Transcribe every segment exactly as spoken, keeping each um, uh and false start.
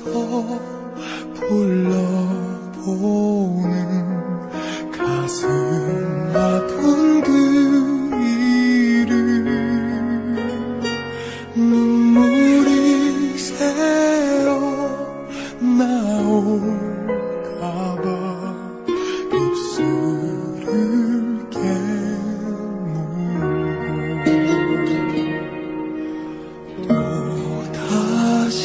불러보는 가슴 아픈 그 이름 눈물이 새어 나올까봐 입술을 깨물고 또다시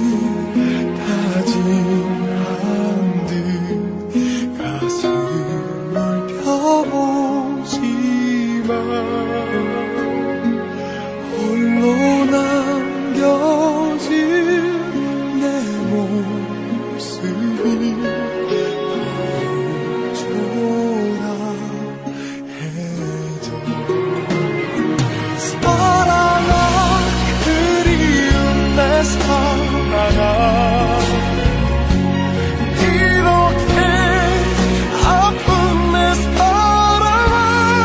다짐한 듯 가슴을 펴보지만 홀로 남겨진 내 모습이 초라해져 사랑아 그리운 내 사랑아 이렇게 아픈 내 사랑아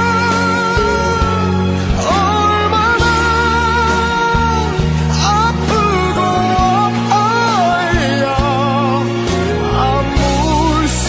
얼마나 아프고 아파야 아물 수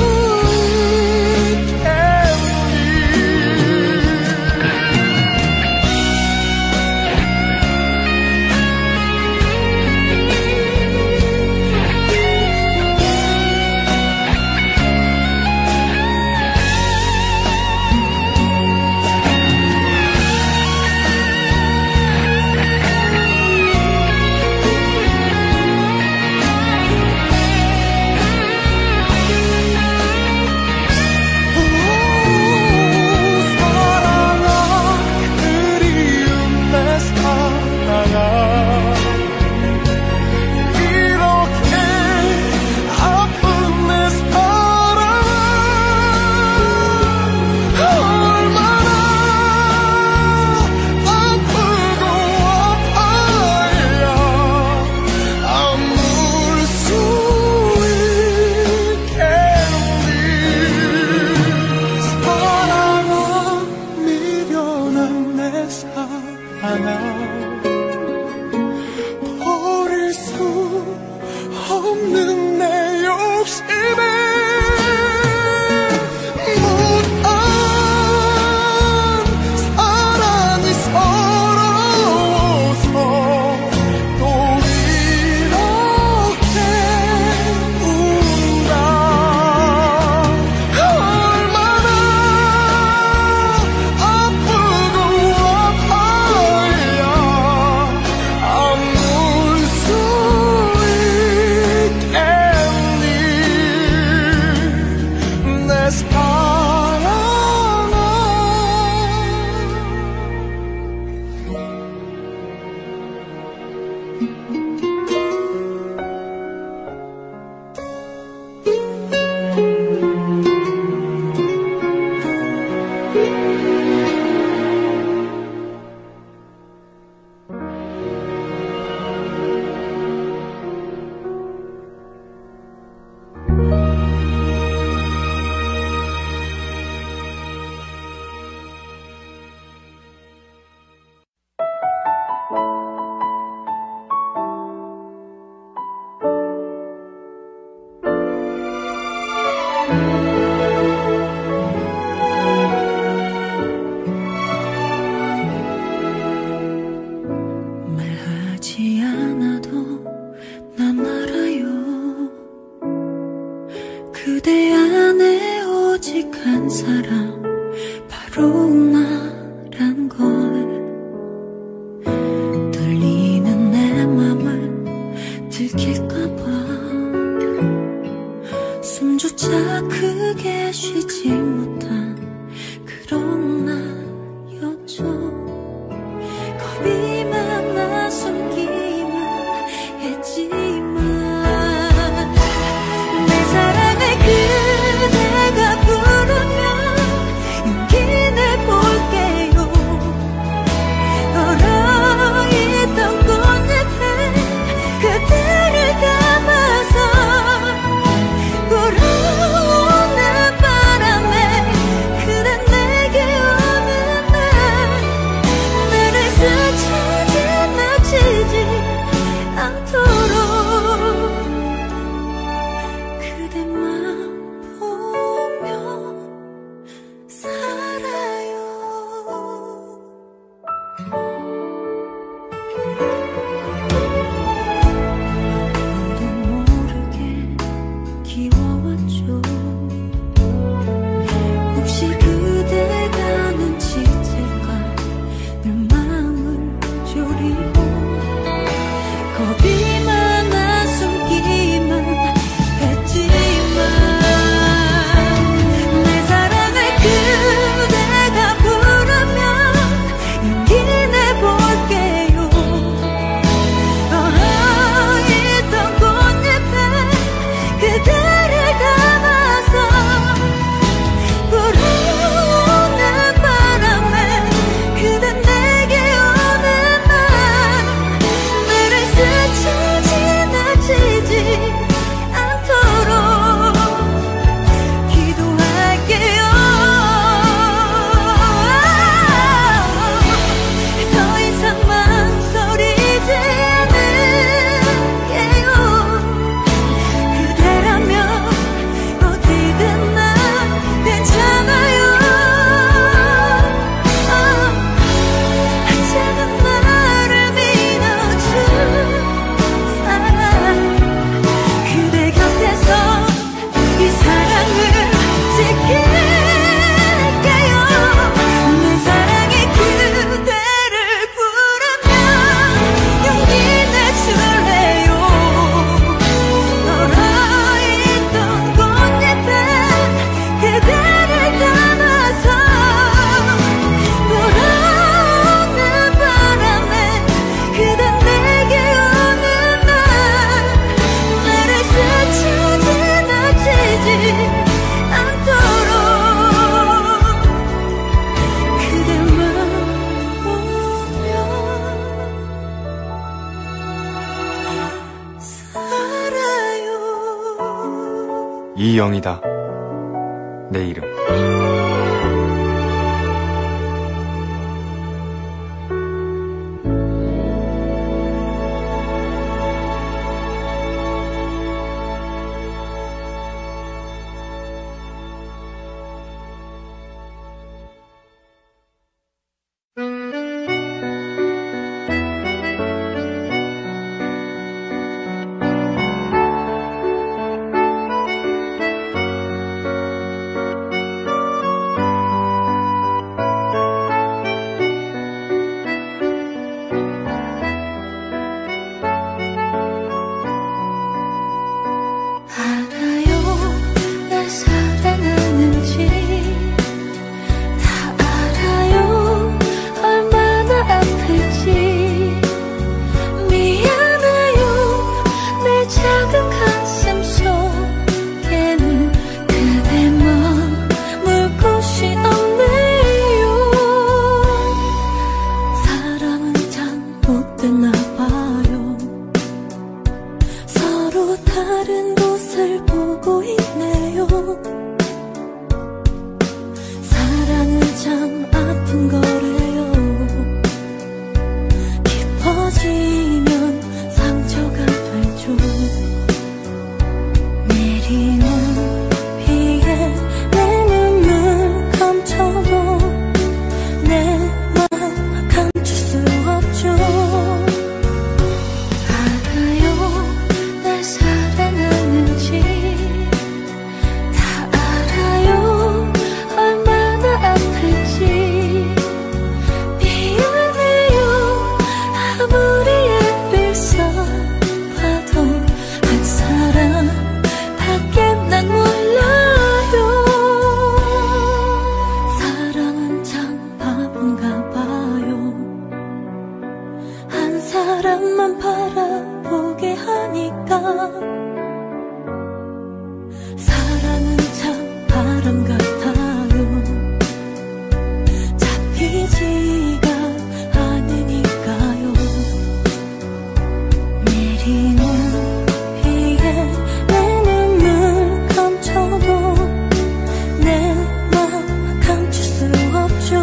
버릴 수 없는 내 욕심에 못한 사랑이 서러워서 또 이렇게 운다 얼마나 아프고 아파야 아물 수 있겠니 내 사랑아 말하지 않아도 난 알아요 그대 안에 오직 한 사람 바로 나란 걸 떨리는 내 맘을 들킬까봐 숨조차 크게 쉬지 못한 그런 나였죠 겁이 많아 숨기만 했지만 내 사랑을 그대가 부르면 겁이 많아 숨기만 했지만 내 사랑을 그대가 부르면 용기 내볼게요. 얼어있던 꽃잎에 그대를 담아서 불어오는 바람에 그대 내게 오는 날 나를 스쳐 지나치지 않도록 기도할게요. 더 이상 망설이지 않을게요. 그대라면 어디든 난 괜찮아요. 작은 나를 믿어준 사랑 그대 곁에서 이 사랑을 지킬게요. 내 사랑이 그대를 부르면 용기 내줄래요. 얼어있던 꽃잎에 그대를 담아서 불어오는 바람에 그대 내게 오는 날 나를 스쳐 지나치지 않도록 그대만 오면 살아요. 이영이다. 내 이름. 알아요 날 사랑하는지 다 알아요 얼마나 아플지 미안해요 내 작은 가슴 속에는 그대만 물 곳이 없네요. 사람은 잘못됐나 봐요. 서로 다른 곳을 보고 있네요. 사랑은 참 아픈 거래요. 깊어지면 상처가 되죠. 내리는 비에 내 눈을 감춰도 내 맘 감출 수 없죠. 알아요 날 사랑하는지 다 알아요 얼마나 아플지 미안해요 아무리 애를 써봐도 한 사람밖에 난 몰라요. 사랑은 참 바본가 봐요. 한 사람만 바라보게 하니까 사랑은 참 바람 같아요. 잡히지가 않으니까요. 내리는 비에 내 눈을 감춰도 내 맘 감출 수 없죠.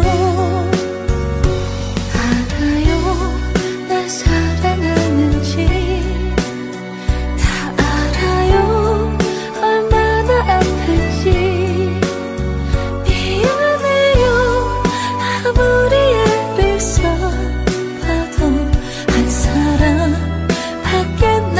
알아요 날 사랑하는지 다 알아요 얼마나 아플지 미안해요 아무리 애를 써봐도 한 사람밖에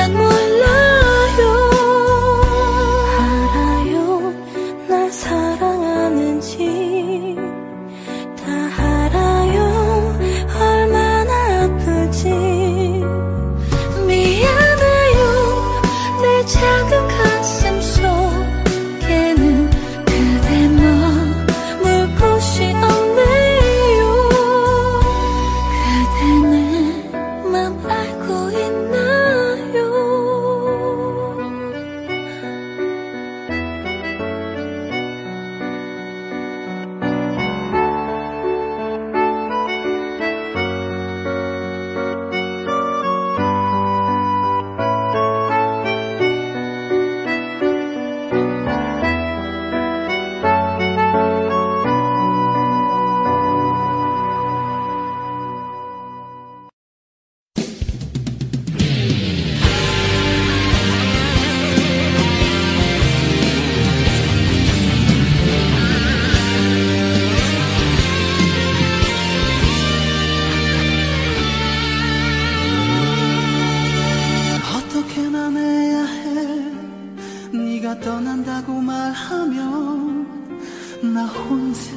떠난다고 말하면 나 혼자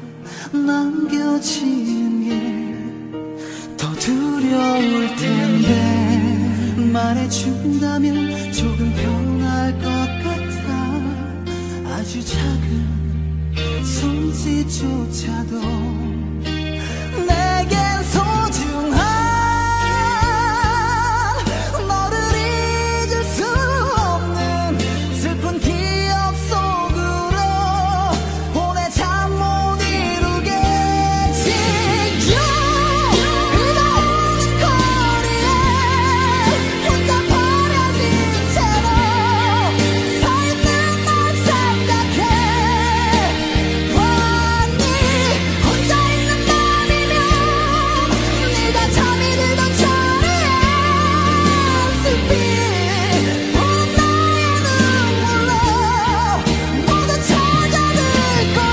남겨진 게 더 두려울 텐데 말해준다면 조금 편할 것 같아. 아주 작은 손짓조차도 내겐 소중한 너를 잊을 수 없는 슬픈 기억 속으로 오래 잠 못 이루겠지. 흐려오는 거리에 혼자 버려진 채로 서 있는 널 생각해 왔니. 혼자 있는 밤이면 네가 잠이 들던 자리에 슬피 부은 나의 눈물로 모두 찾아들 거야.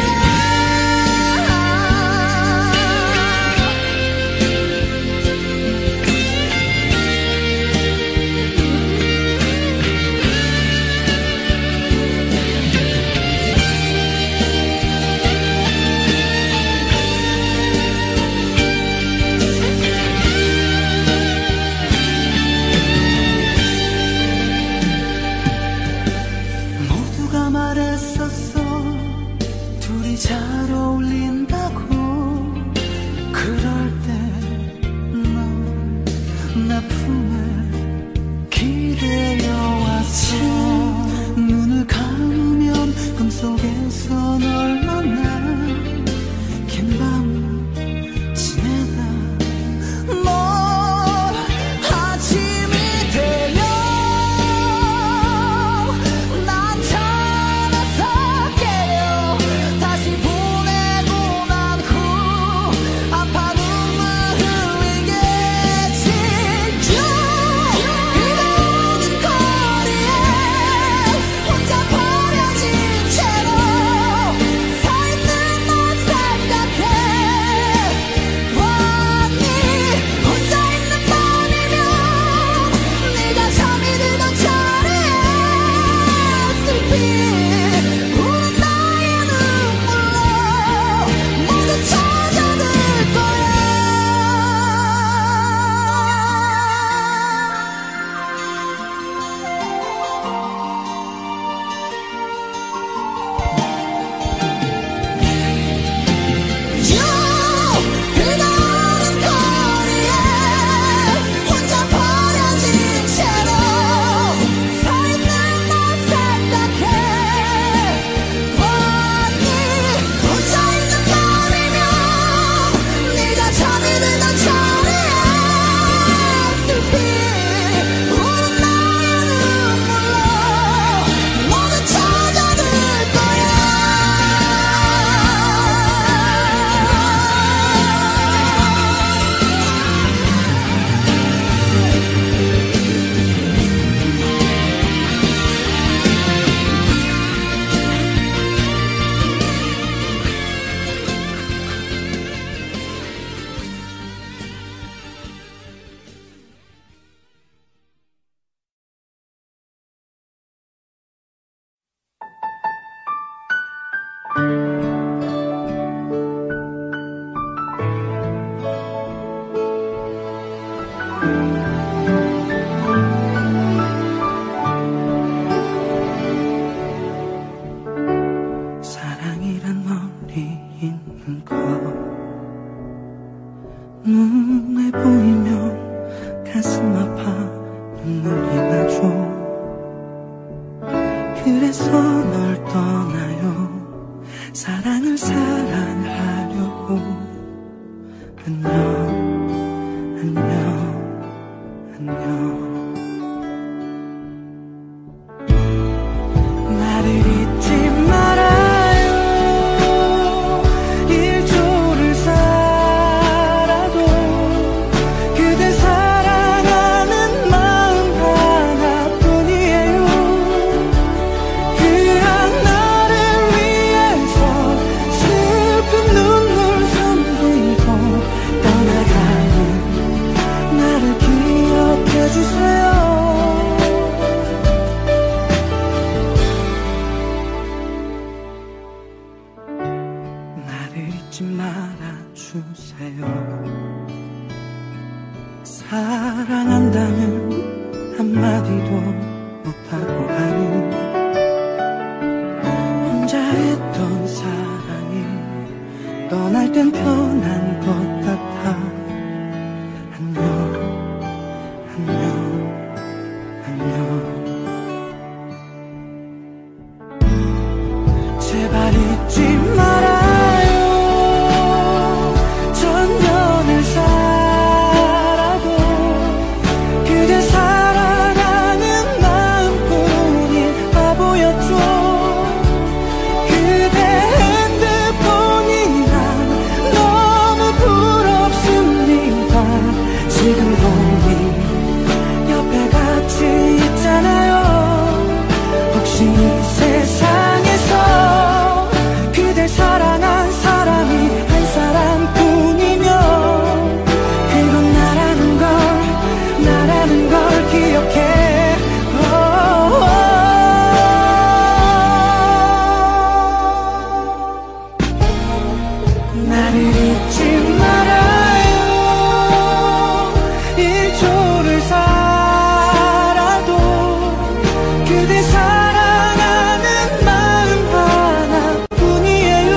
모두가 말했었어 둘이 잘 어울린다고. 그럴 때 넌 나 품에 기대어 왔어. 눈을 감으면 꿈속에서 널 만나 긴 밤을 지내다 넌 아침이 되면 난 잠에서 깨어 다시 보내고 난 후 아파 눈물 흘리겠지. 흐려오는 거리에 혼자 버려진 채로 서 있는 널 생각해 왔니. 혼자 있는 밤이면 네가 잠이 들던 자리에 슬피 부은 나의 눈물로 모두 찾아들 거야. 흐려오는 거리에 혼자 버려진 채로 서 있는 널 생각해 왔니. 혼자 있는 밤이면 네가 잠이 들던 자리에 슬피 부은 나의 눈물로 모두 찾아들 거야. 사랑이란 멀리 있는 것 눈에 보이면 가슴 아파 눈물이 나죠. 그래서 널 떠나요. 사랑을 사랑하려고. 안녕 안녕 안녕. 나를 잊지 말아요. 일조를 살아도 그댈 사랑하는 마음 하나뿐이에요. 그 하나 한마디도 못하고 가는 혼자 했던 사랑이 떠날 땐 편한 것 같아. 안녕 안녕 안녕. 제발 잊지 말아요. 천년을 살아도 그대 사랑하는 마음뿐인 바보였죠. 그대 핸드폰이 난 너무 부럽습니다. 지금 거기 옆에 같이 있잖아요. 혹시 이 세상에서 그댈 사랑한 사람이 한 사람뿐이면 그건 나라는 걸, 나라는 걸 기억해. 오, 오. 나를 잊지 말아요. 일 초를 살아도 그대 사랑하는 마음 하나뿐이에요.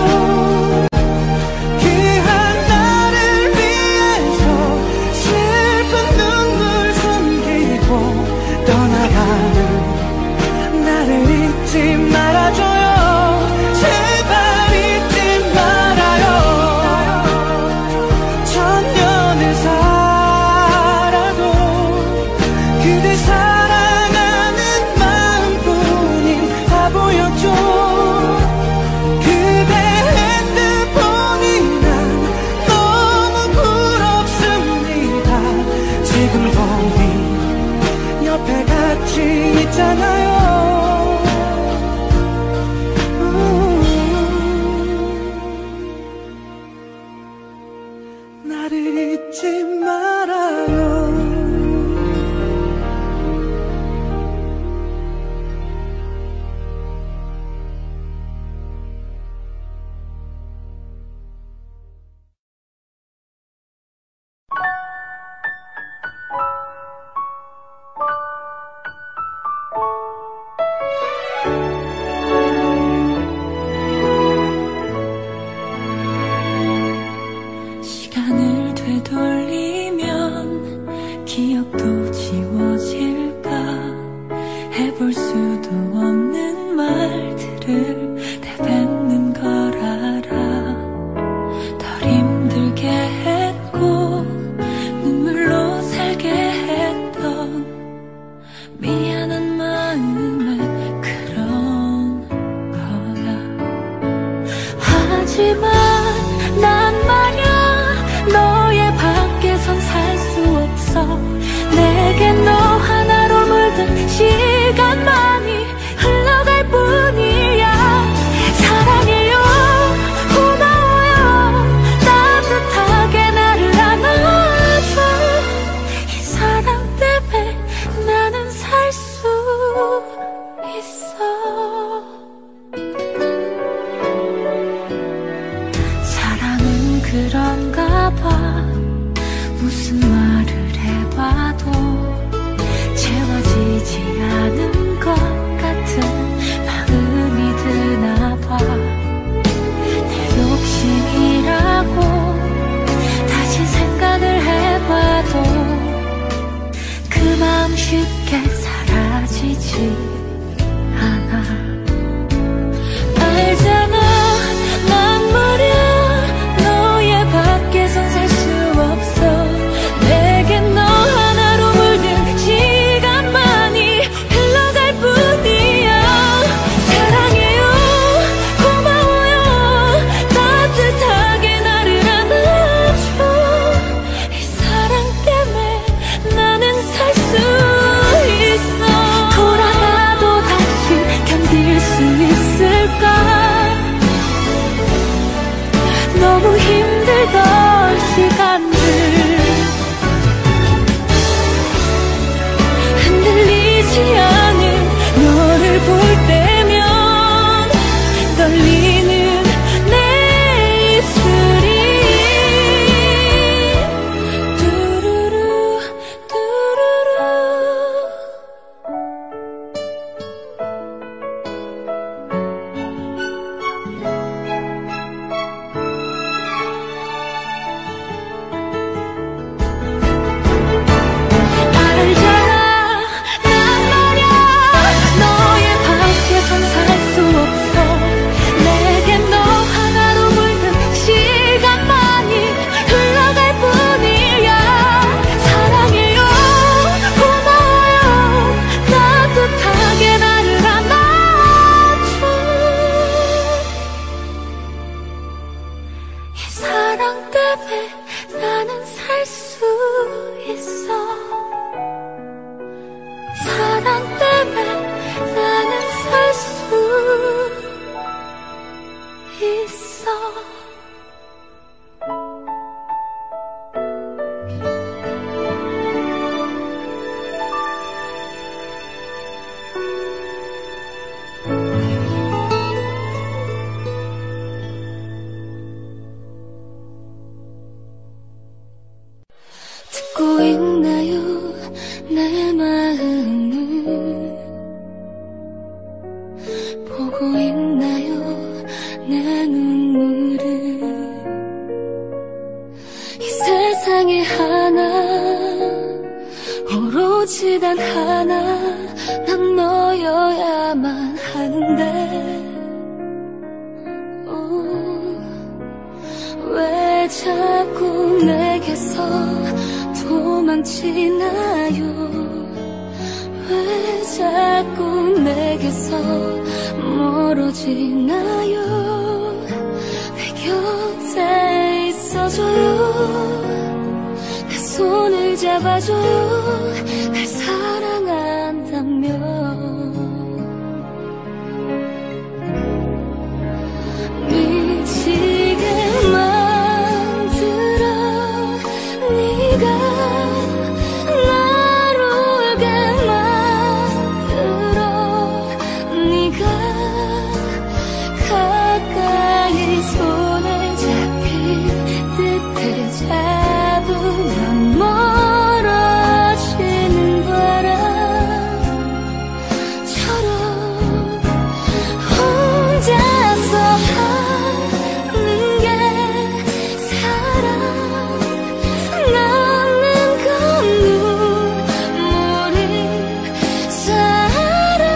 그 하나를 위해서 슬픈 눈물 숨기고 떠나가는 나를 잊지 말아줘요. 제발 잊지 말아요. 천년을 살아도 그대 사랑하는 마음뿐인 바보였죠. 그대 핸드폰이 난 너무 부럽습니다. 지금 거기 옆에 같이 있잖아요. 음. 나를 잊지 말아요. 시간을 되돌리면 기억도 지워질까. 해볼 수도 없는 말들을 내뱉는 걸 알아. 덜 힘들게 했고 눈물로 살게 했던 미안한 마음에 그런 거야. 하지만 난 말야 너의 밖에선 살 수 없어. 내게 너 하나로 물든 시간만이 흘러갈 뿐이야. 사랑해요, 고마워요, 따뜻하게 나를 안아줘. 이 사랑 때문에 나는 살 수 때문에 나는 살 수 있어. 듣고 있나요 내 마음을, 보고 있나요 내 눈물을. 이 세상에 하나 오로지 단 하나 난 너여야만 하는데 오, 왜 자꾸 내게서 도망치나요? 왜 자꾸 내게서 멀어지나요? 내 곁에 있어줘요. 내 손을 잡아줘요. 날 사랑한다면 미치게 만들어 네가 날 울게 만들어 네가 가까이 손을 잡힌 듯해 잡으면 멀어지는 바람처럼 혼자서 하는 게 사랑. 남는 건 눈물이 사랑.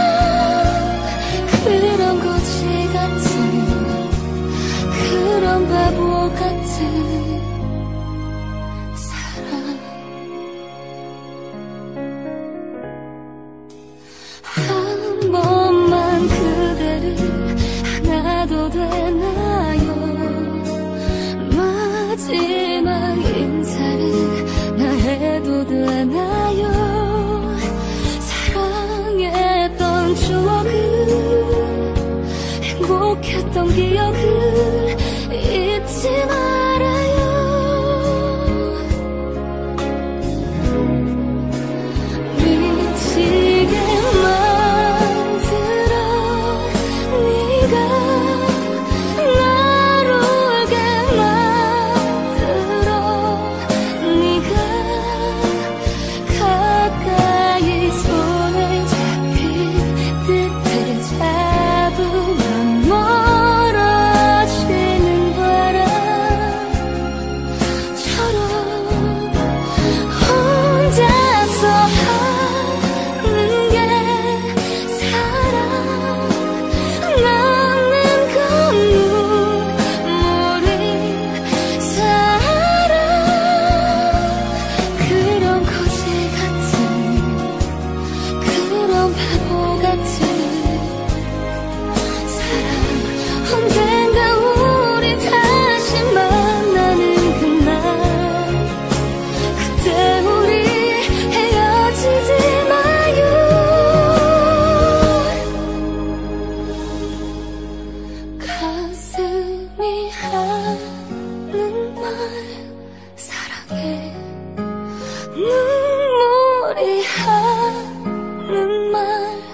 그런 거지 같은 그런 바보 같은 사랑. 한 번만 그대를 안아도 되나요? 마지막 인사를 나 해도 되나요? 사랑했던 추억을 행복했던 기억을 잊지 말아요. 미치게 만들어 네가 날 울게 만들어 네가 가까이 손을 잡힌 듯해 잡으면 멀어지는 바람처럼 혼자서 하는 게 사랑. 남는 건 눈물이 사랑. 그런 거지 같은 그런 바보 같은 사랑. 언젠가 우리 다시 만나는 그날, 그때 우리 헤어지지 마요. 가슴이 하는 말 사랑해. 눈물이 하는 말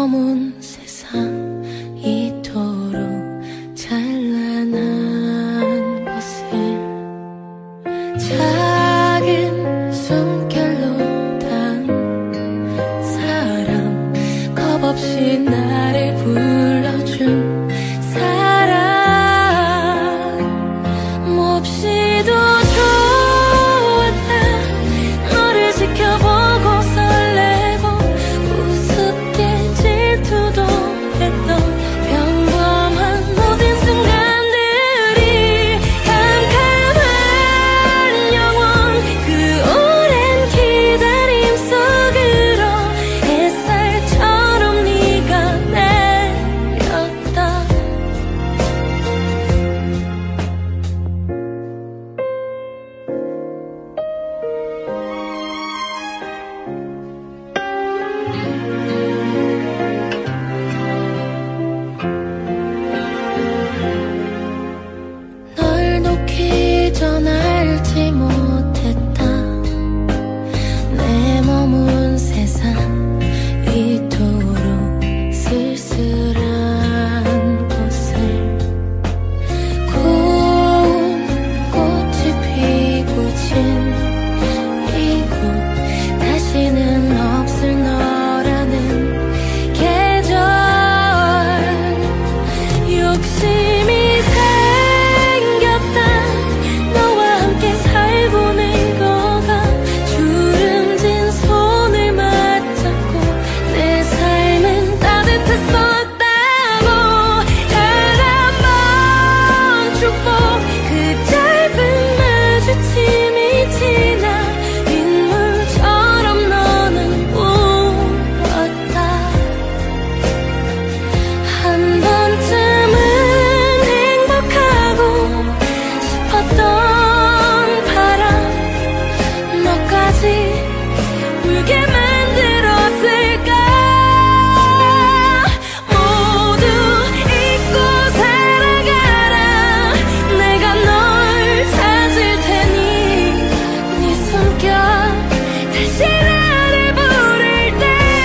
머문 세상 이토록 찬란한 곳을 작은 숨결로 단 사람 겁없이 나를 불러준 사람 몹시도 좋았다 너를 지켜보고 설레고 우습게 질투도 했던 평범한 모든 순간들이 캄캄한 영원 그 오랜 기다림 속으로 햇살처럼 네가 내렸다 널 놓기 전 알지 못했다 내 머문 세상 이토록 쓸쓸한 곳을 고운 꽃이 피고 진 이곳 다시는 없을 너라는 계절 욕심이 생겼다 너와 함께 살고는 거가 주름진 손을 맞잡고 내 삶은 따뜻했었다고 단한 번 축복 그 짧은 마주침이 지나 빗물처럼 너는 울었다 한 번쯤은 행복하고 싶었던 바람 너까지 울게 만들었을까 모두 잊고 살아가라 내가 널 찾을 테니 네 숨결 다시 나를 부를 때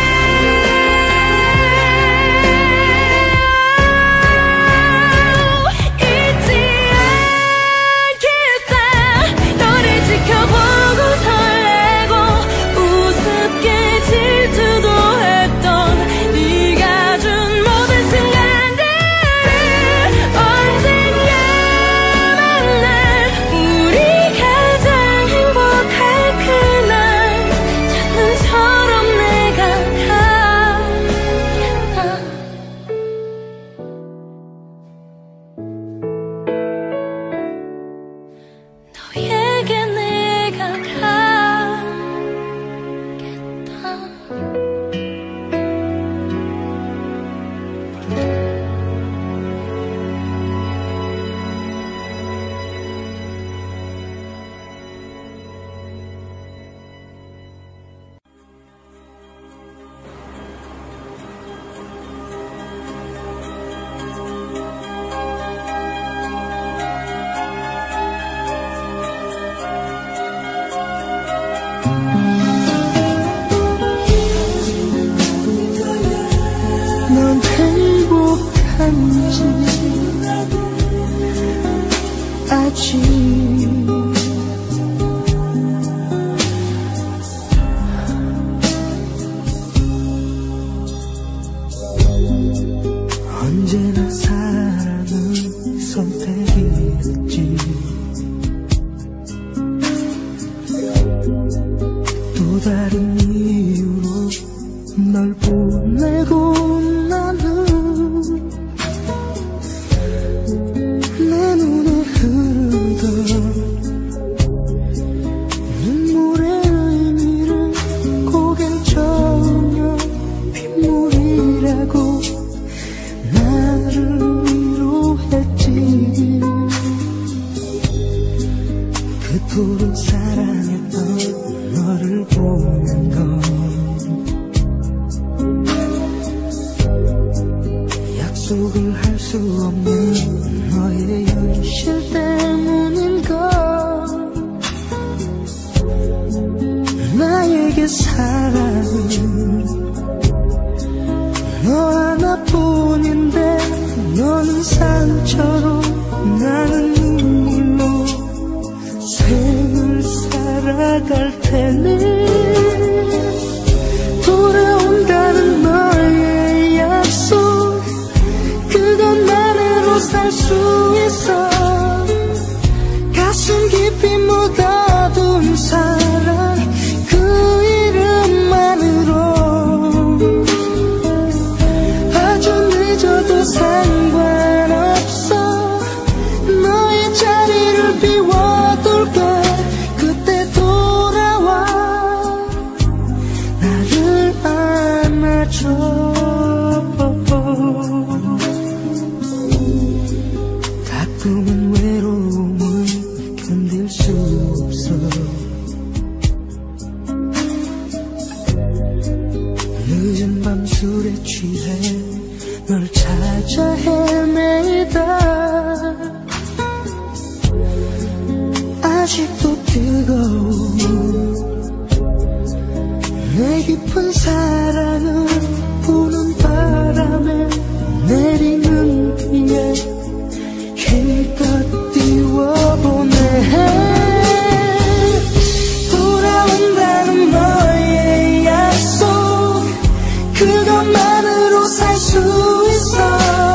잊지 않겠다 너를 지켜보고 설레고 우습게 질투도 했던 네가 준 모든 순간들을 언젠가 만날 우리 가장 행복할 그날 첫눈처럼 내가 가겠다 너에게 내가 가겠다 넌 행복한지 아직 언제나 사랑은 선택이었지 또 다른 이유로 널 보내고 나는 내 눈에 흐르던 눈물의 의미를 고개를 저으며 빗물이라고 나를 위로했지 그토록 사랑했던 너를 보는 건 약속을 할 수 없는 너의 현실 때문인걸 나에게 사랑은 너 하나뿐인데 너는 상처로 나는 눈물로 생을 살아갈 테니 돌아온다는 너의 약속 그것만으로 살 수 있어 가슴 깊이 묻어둔 사랑 그 이름만으로 아주 늦어도 상관없어 너의 자리를 비워둘게 그때 돌아와 나를 안아줘 가끔은 외로움을 견딜 수 없어 늦은 밤 술에 취해 널 찾아 헤매다 아직도 뜨거운 내 깊은 사랑은 부는 바람에 내리는 비에 힘껏 띄워보내 돌아온다는 너의 약속 그것만으로 살 수 있어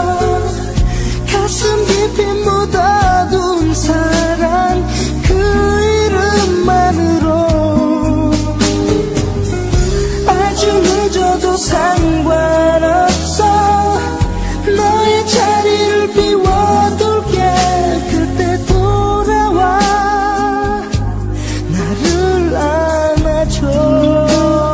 가슴 깊이 묻어둔 사랑 그 이름만으로 아주 늦어도 상관없어 너의 자리를 비워둘게 그때 돌아와 나를 안아줘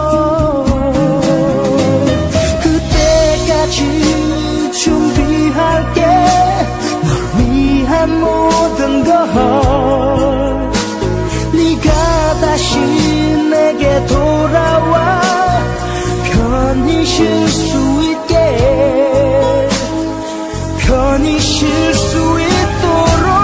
그때까지 준비할게 널 위한 모든 걸 네가 다시 내게 돌아와 편히 쉴 수 있게 편히 쉴 수 있도록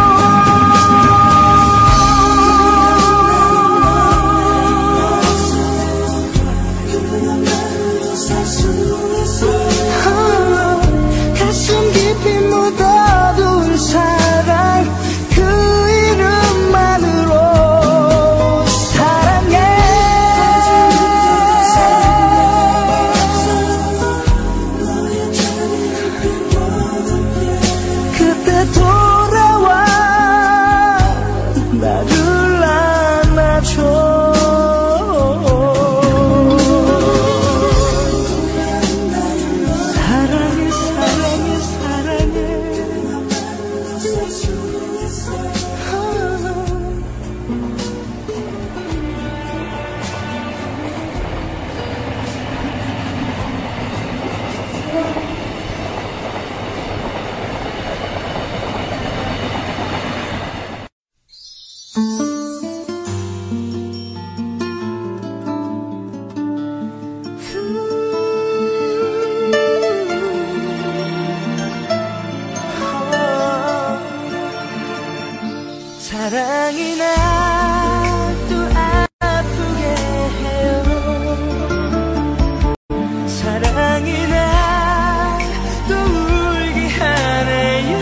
가슴 깊이 묻어둔 사랑 그 이름만으로 사랑해 그때 돌아와 나를 안아줘 사랑해 사랑해 사랑해 사랑이 나도 아프게 해요 사랑이 나도 울게 하네요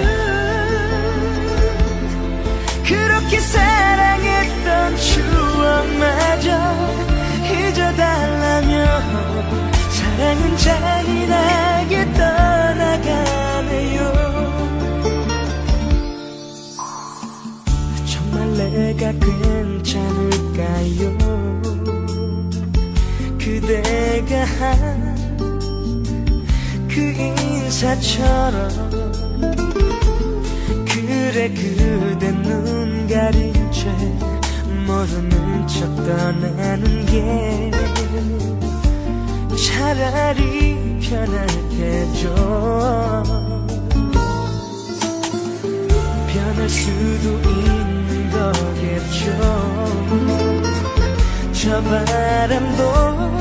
그렇게 사랑했던 추억마저 잊어달라며 사랑은 잔인하게 떠나가네요 내가 괜찮을까요 그대가 한 그 인사처럼 그래 그대 눈 가린 채 모르는 척 떠나는 게 차라리 편하겠죠 변할 수도 있는 거겠죠 저 바람도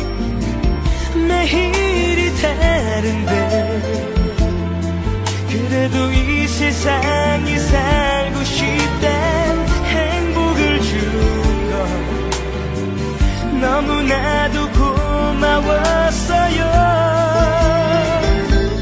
매일이 다른데 그래도 이 세상에 살고 싶단 행복을 준 건 너무나도 고마웠어요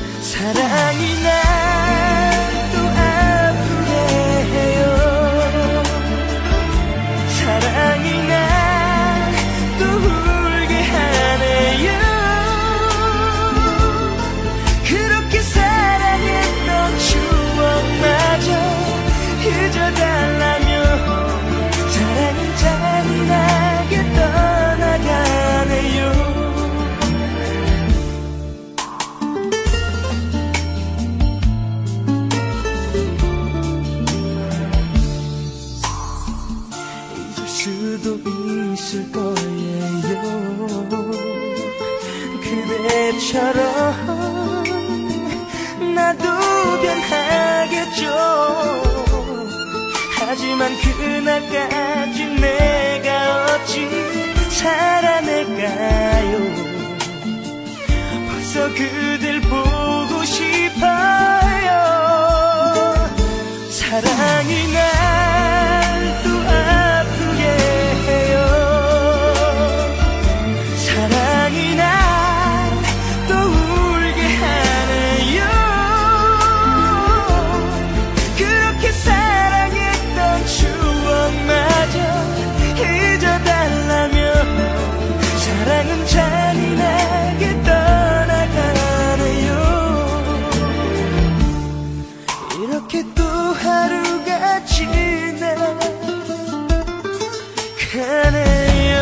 그대처럼 나도 변하겠죠. 하지만 그날까지 내가 어찌 살아낼까요. 벌써 그댈 보고 싶어요. 사랑이 날 또 아프게 해요. 사랑이 날 또 울게 하네요. 그렇게 사랑했던 추억마저 잊어달라며 사랑은 잔인하게 떠나가네요. 이렇게 또 하루가 지나가네요.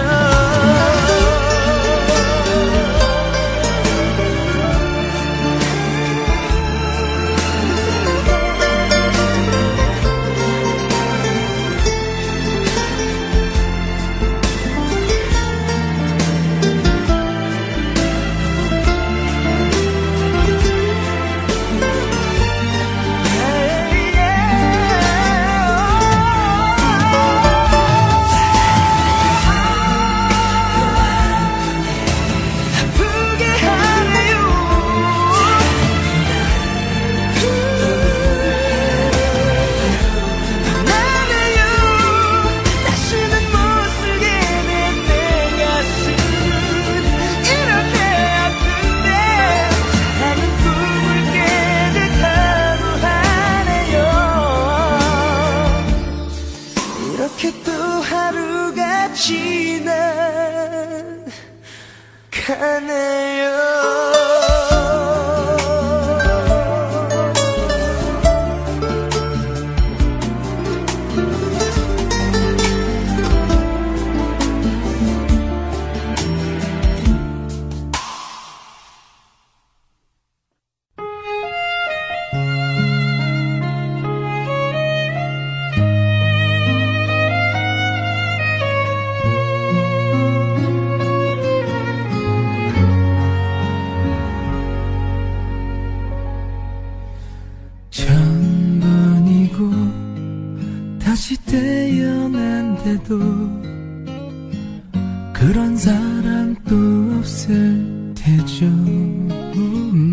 그런 사람 또 없을 테죠. 음,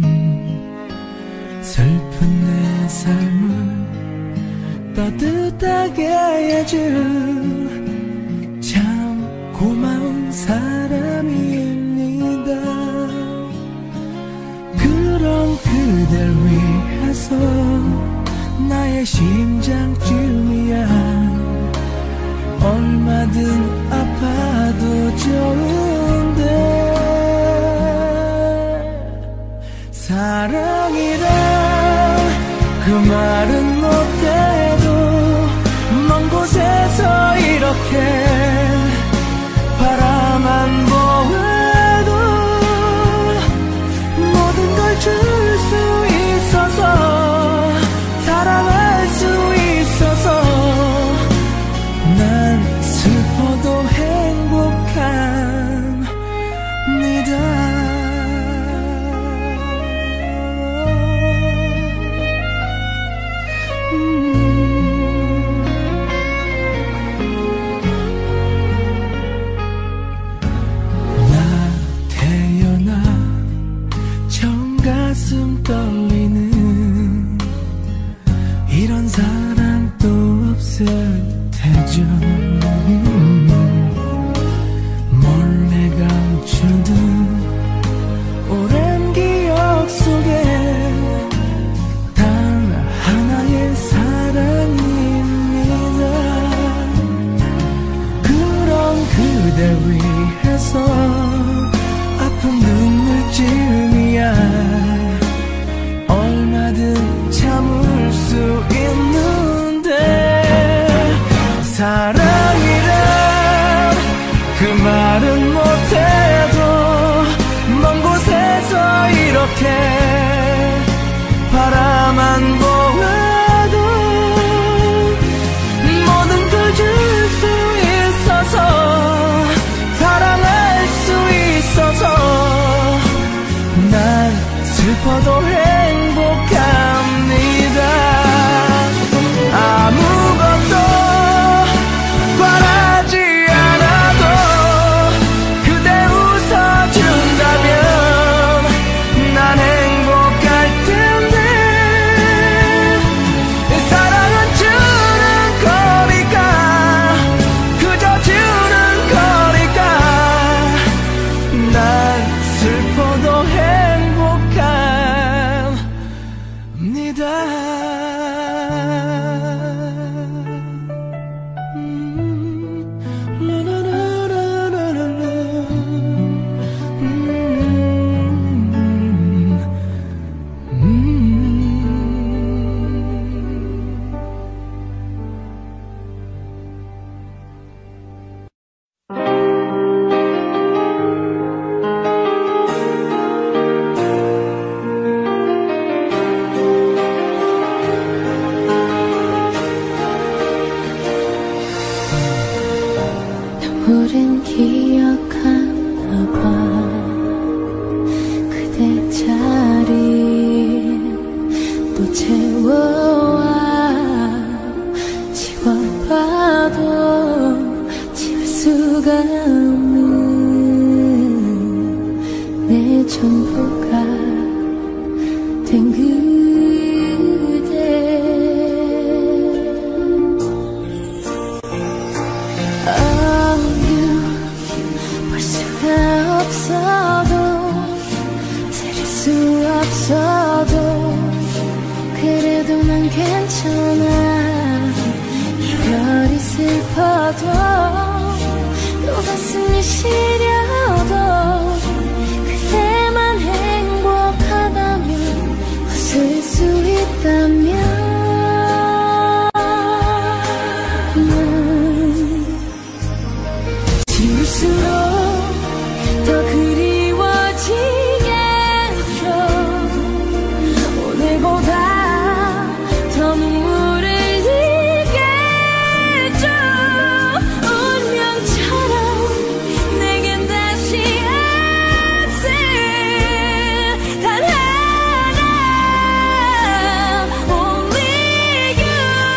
슬픈 내 삶을 따뜻하게 해준 참 고마운 사람입니다. 그런 그댈 위해서 나의 심장쯤이야 얼마든 아파도 좋은데 사랑이란 그 말은 못해도 먼 곳에서 이렇게 바라만 보아도 모든 걸 줄 수 있어서 사랑할 수 있어서 난 슬퍼도 행복합니다. 음. 나 태어나 처음 가슴 떨리는 이런 사랑 또 없을 테죠. 몰래 감추던 오랜 기억 속에 단 하나의 사랑입니다. 그런 그댈 위해서 아픈 눈물쯤이야 얼마든 참을 수 있는데 사랑이란 그 말은 못해도 먼 곳에서 이렇게 바라만 보아도 모든 걸 줄 수 있어서 사랑할 수 있어서 슬퍼도 행복합니다. 아무것도 바라지 않아도 그대 웃어준다면 난 행복할 텐데. 사랑은 주는 거니까, 그저 주는 거니까 난 슬퍼도 행복합니다. 음, 라라라라라라. 음, 음. 우린 기억하나봐. 그대 자리 또 채워와. 지워봐도 지울 수가 없는 내 전부가 된 그대. 없어도 들을 수 없어도 그래도 난 괜찮아. 이별이 슬퍼도 또 가슴이 시려도 그대만 행복하다면 웃을 수 있다면 난 지울수록 더 그리워지게 해줘. 오늘보다 더 눈물을 흘리게 해줘. 운명처럼 내겐 다시 없을 단 하나, only you.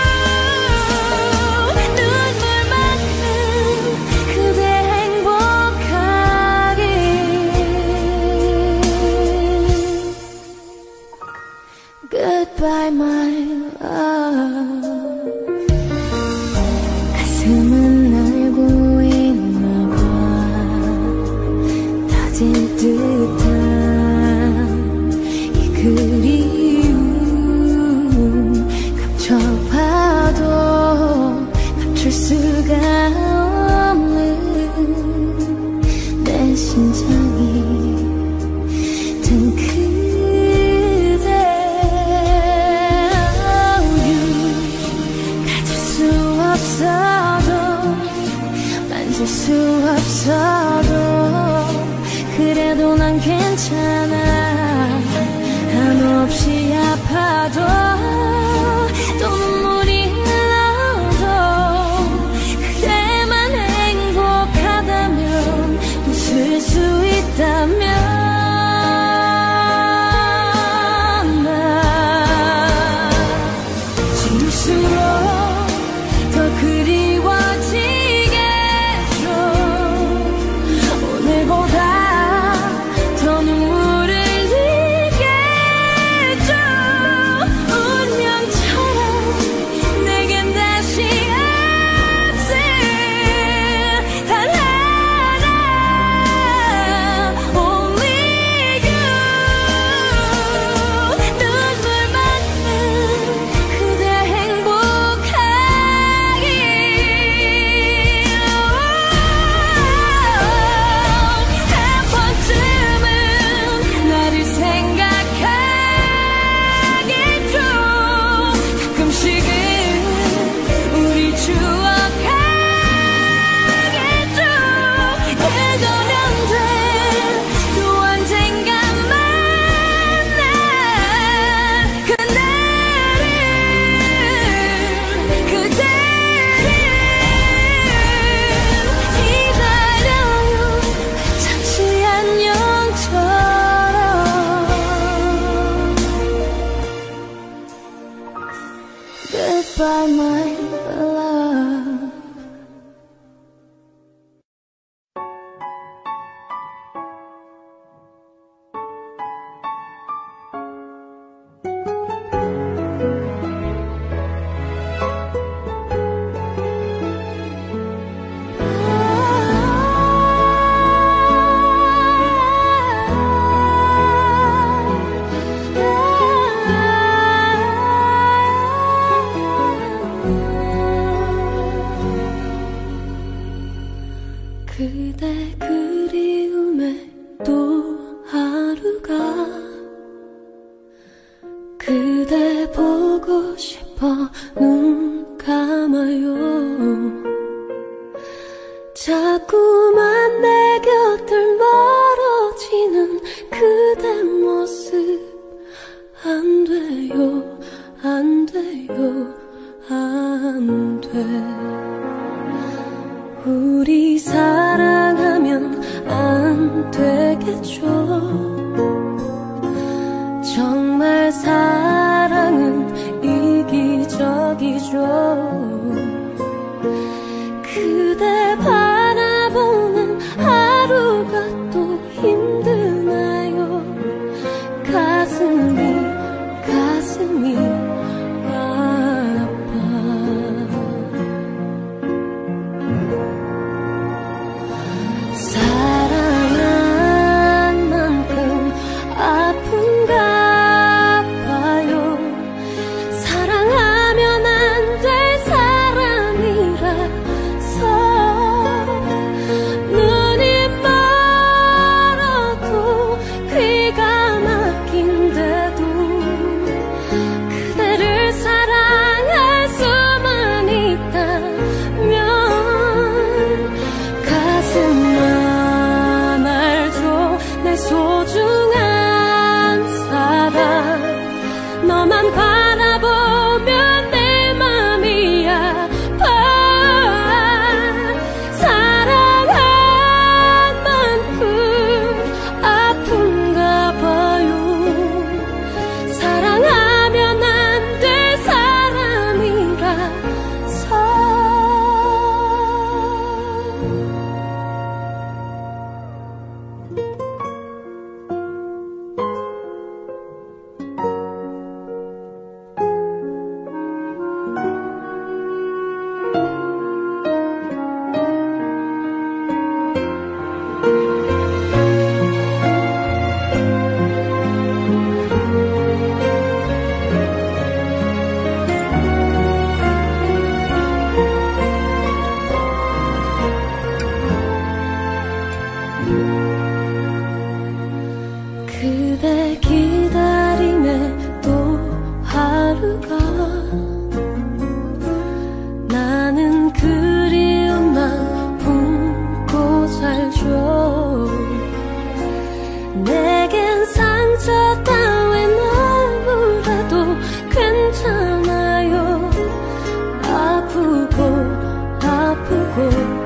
눈물만큼 그대 행복하게. Goodbye my love. 가슴은 알고 있나봐. 터질 듯한 이 그리움 감춰봐도 감출 수가 없는 내 심장이 든 그대. 가질 수 없어도 만질 수 없어도 그래도 난 괜찮아. 한없이 아파도 또 눈물이 흘러도 그대만 행복하다면 웃을 수 있다면 난 지울수록 더 그리워지게 해줘. 오늘보다 더 눈물을 흘리게 해줘. 운명 하루가 그대 보고 싶어 눈 감아요. 자꾸만 내 곁을 멀어지는 그대 모습 안 돼요, 안 돼요, 안 돼. 우리 사랑하면 안 되겠죠. 정말 사랑은 이기적이죠. 그대 바라보는 하루가 또 힘드나요. 가슴이 가슴이 아파. 사랑한 만큼 아픈가 봐요. 사랑하면 안 될 사람이라서 눈이 멀어도 귀가 막힌데도 그대를 사랑할 수만 있다면 가슴만 알죠. 내 소중한 사랑 너만 바라보면 내 맘이 아파. 사랑한 만큼 아픈가 봐요. 사랑하면 안 될 사람이라서. 그대 기다림에 또 하루가 나는 그리움만 품고 살죠. 내겐 상처 따윈 얼굴에도 괜찮아요. 아프고 아프고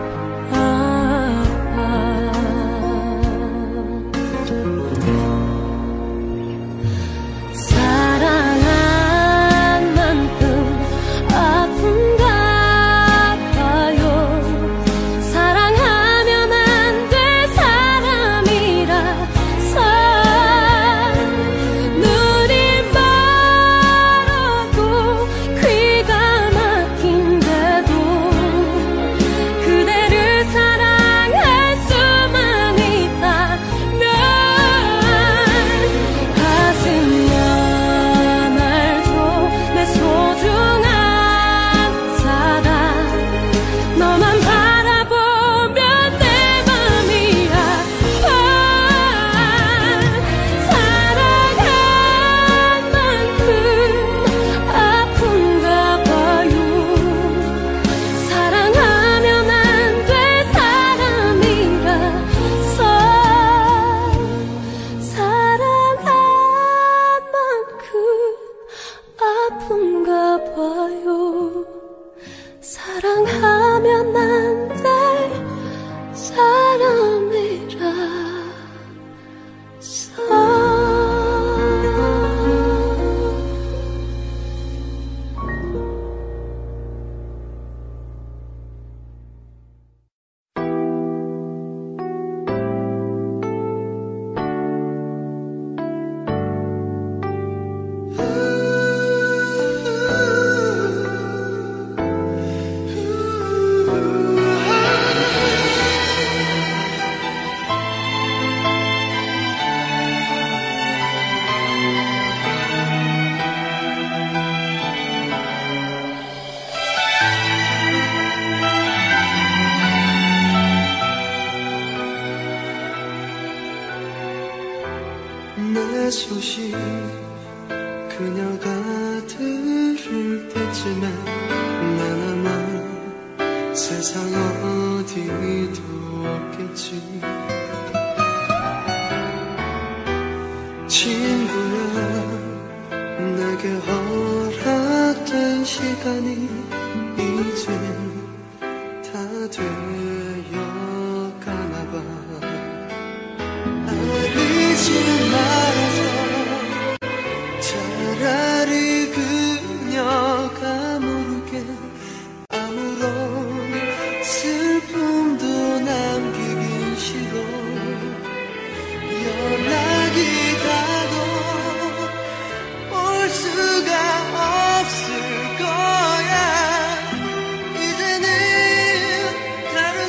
사랑한 내 소식 그녀가 들을 때쯤에 난 아마 세상 어디도 없겠지. 친구야, 내게 허락된 시간이 이젠 다 되어가나봐. 알리지 말아줘. 차라리 그녀가 모르게 아무런 슬픔도 남기긴 싫어. 연락이 가도 올 수가 없을 거야. 이제는 다른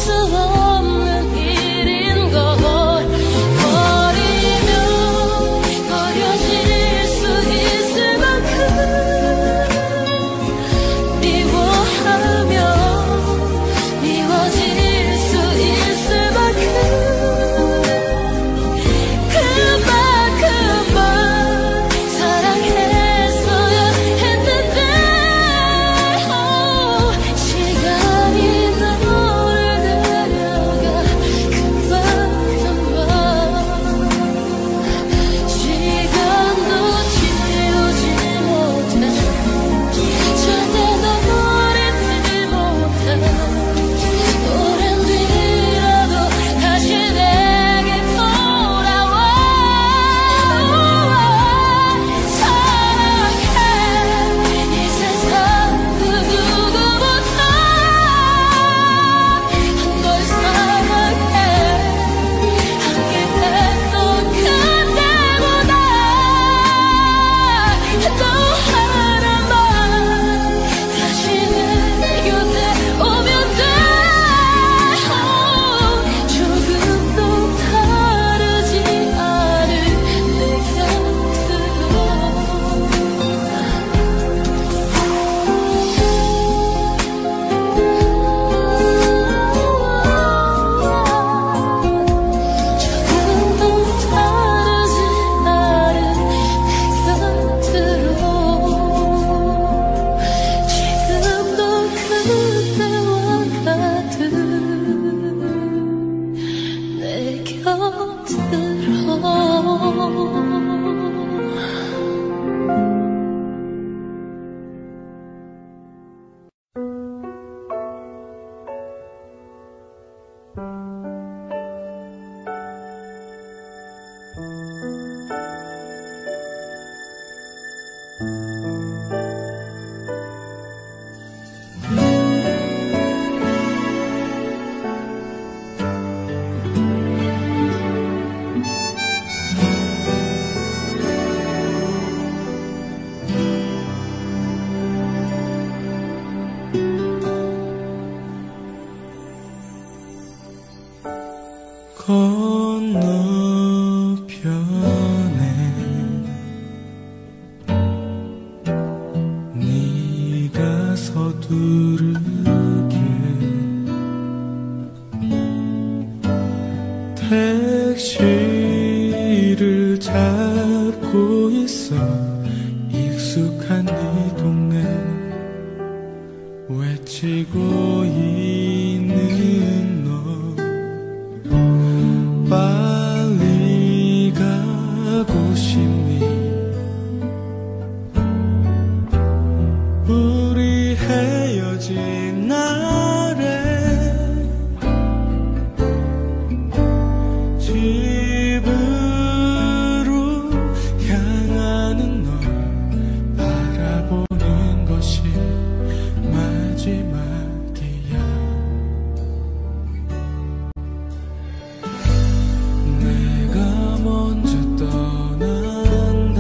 택시를 잡고 있어. 익숙한 이 동네 외치고 있는 너, 빨리 가고 싶니? 우리 헤어진 날에 집으로 향하는 널 바라보는 것이 마지막이야. 내가 먼저 떠난다.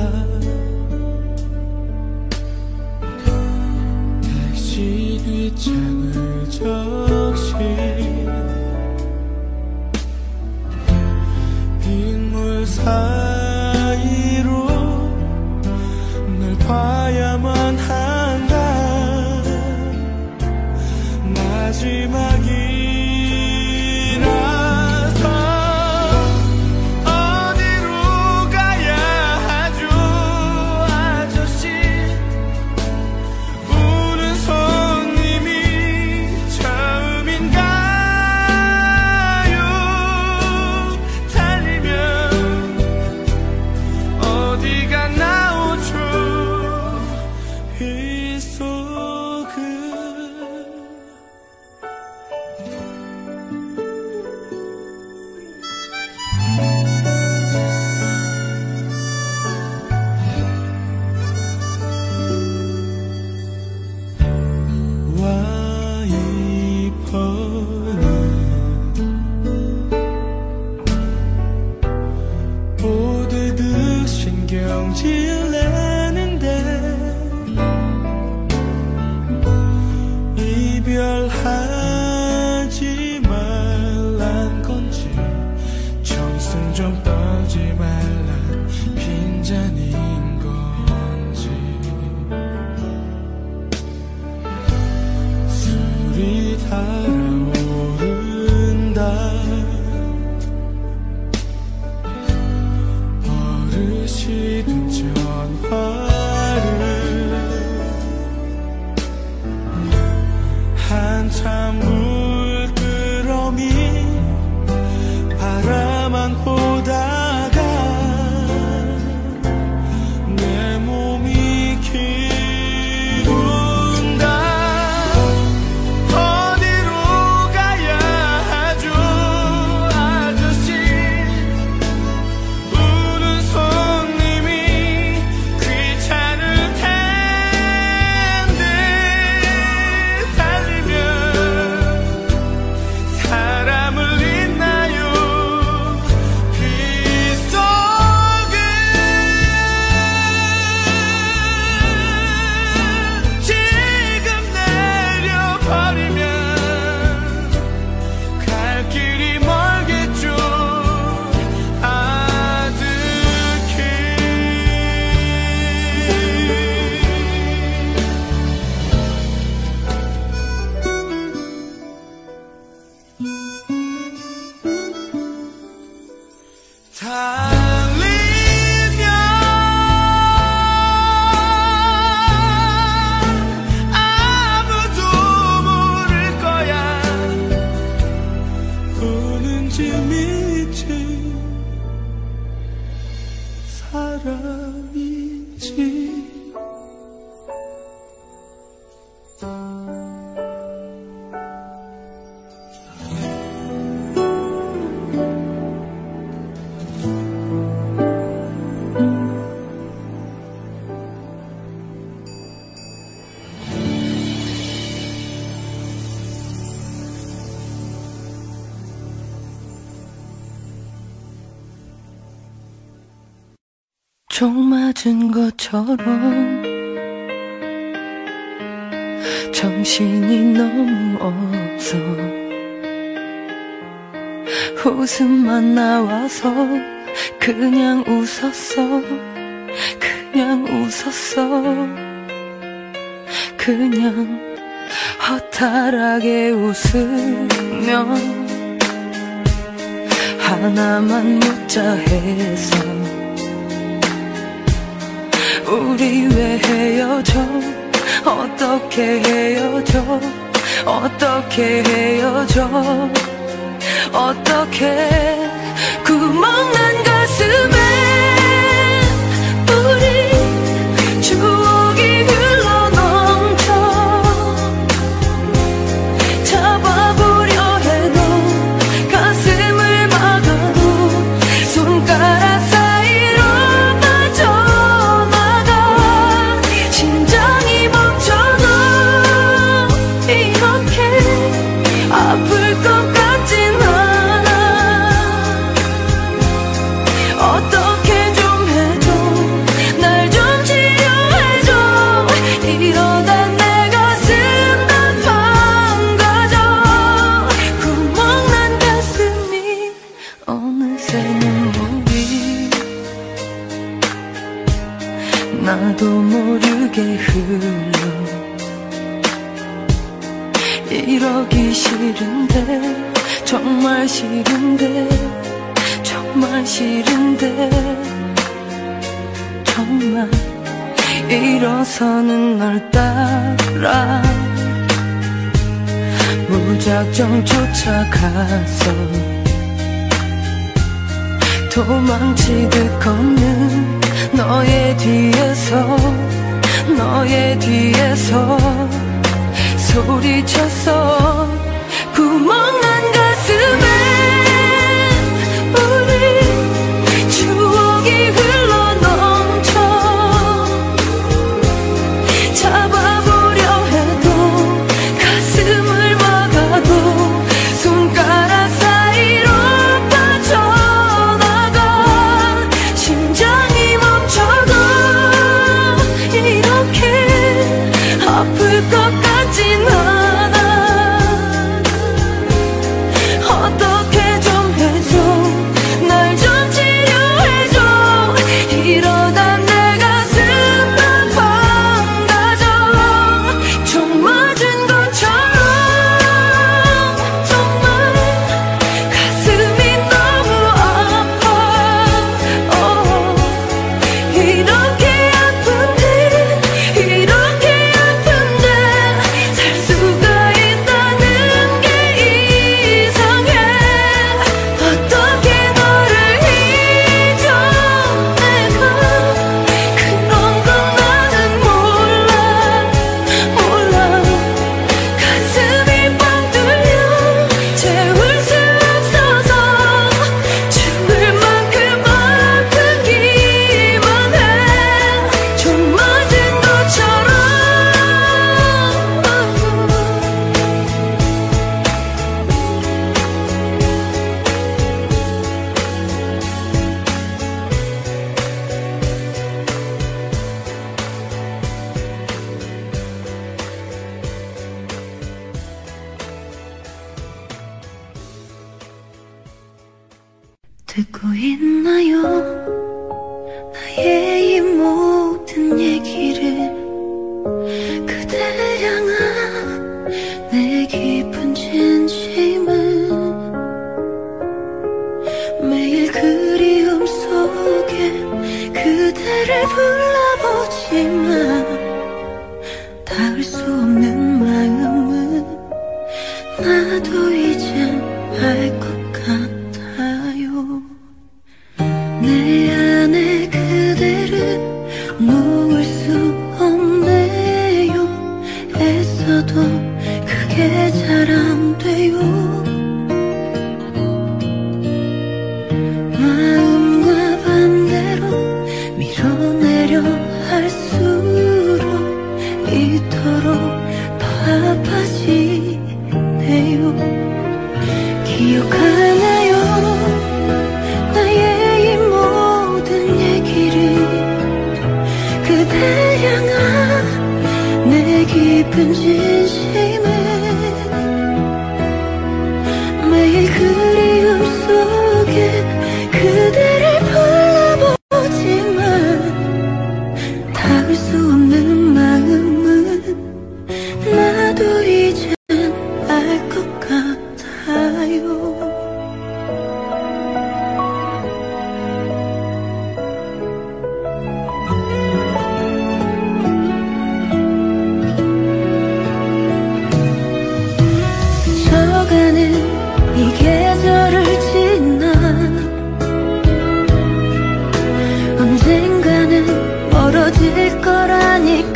택시 뒷창을 적시 빗물 사이로 널 봐야만 한다. 마지막이라서 어디로 가야 하죠, 아저씨? 우는 손님이 처음인가요? 달리면 어디가 나오죠? 빗속을 한참 물끄러미 바라만 보다가 내 몸이 기운다. 어디로 가야 하죠 아저씨. 우는 손님이 귀찮을 텐데 달리면 사람을 잊나요 빗 속에. 지금 내려버리면 갈 길이 멀겠죠 아득히. 달리면 아무도 모를 거야. 우는지 믿지 사람인지. 총 맞은 것처럼 정신이 너무 없어. 웃음만 나와서 그냥 웃었어. 그냥 웃었어. 그냥 허탈하게 웃으면 하나만 묻자 해서. 우리 왜 헤어져? 어떻게 헤어져? 어떻게 헤어져? 어떻게 구멍난 가슴에 우리 추억이 흘러넘쳐. 잡아보려 해도 가슴을 막아도 손가락 사이로 빠져나가. 심장이 멈춰도 이렇게 아플 것 같진 않아. 어떻게 좀 해줘. 날 좀 치료해줘. 이러다 내 가슴 다 망가져. 구멍난 가슴이 어느새 눈물이 나도 모르게 흘러. 이러기 싫은데 정말 싫은데 정말 싫은데 정말 일어서는 널 따라 무작정 쫓아가서 도망치듯 걷는 너의 뒤에서 너의 뒤에서 소리쳤어. 구멍난 가슴에 우리 추억이 흘러넘쳐. 잡아보려 해도 가슴을 막아도 손가락 사이로 빠져나가. 심장이 멈춰도 이렇게 아플 것 같진 않아. 듣고 있나요? 나의 이 모든 얘기를 그댈 향한 내 깊은 진심은 매일 그리움 속에 그대를 불러보지만 닿을 수 없는 마음은 나도 이젠 알 것 같아요. 내 안에 그대를 놓을 수 없네요. 애써도 그게 잘 안 돼요. 마음과 반대로 밀어내려 할수록 이토록 더 아파지네요. 기억하나요? 나의 이 모든 얘기를 그댈 향한 내 깊은 진심을 매일 그리움 속에 그대를 불러보지만 닿을 수 없는 마음은 나도 이젠 알 것 같아요. 스쳐가는 이 계절을 지나 언젠가는 멀어질 거라니까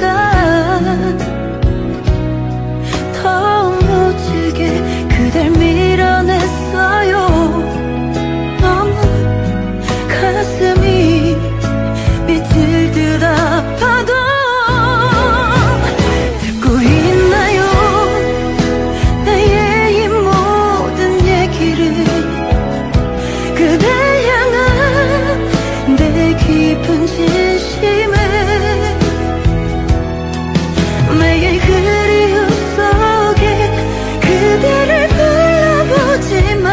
더욱 무질게 그댈 밀어냈어요. 너무 가슴이 미칠 듯 아파도 듣고 있나요? 나의 이 모든 얘기를 그댈 향한 내 깊은 진심을 매일 그리움 속에 그대를 불러보지만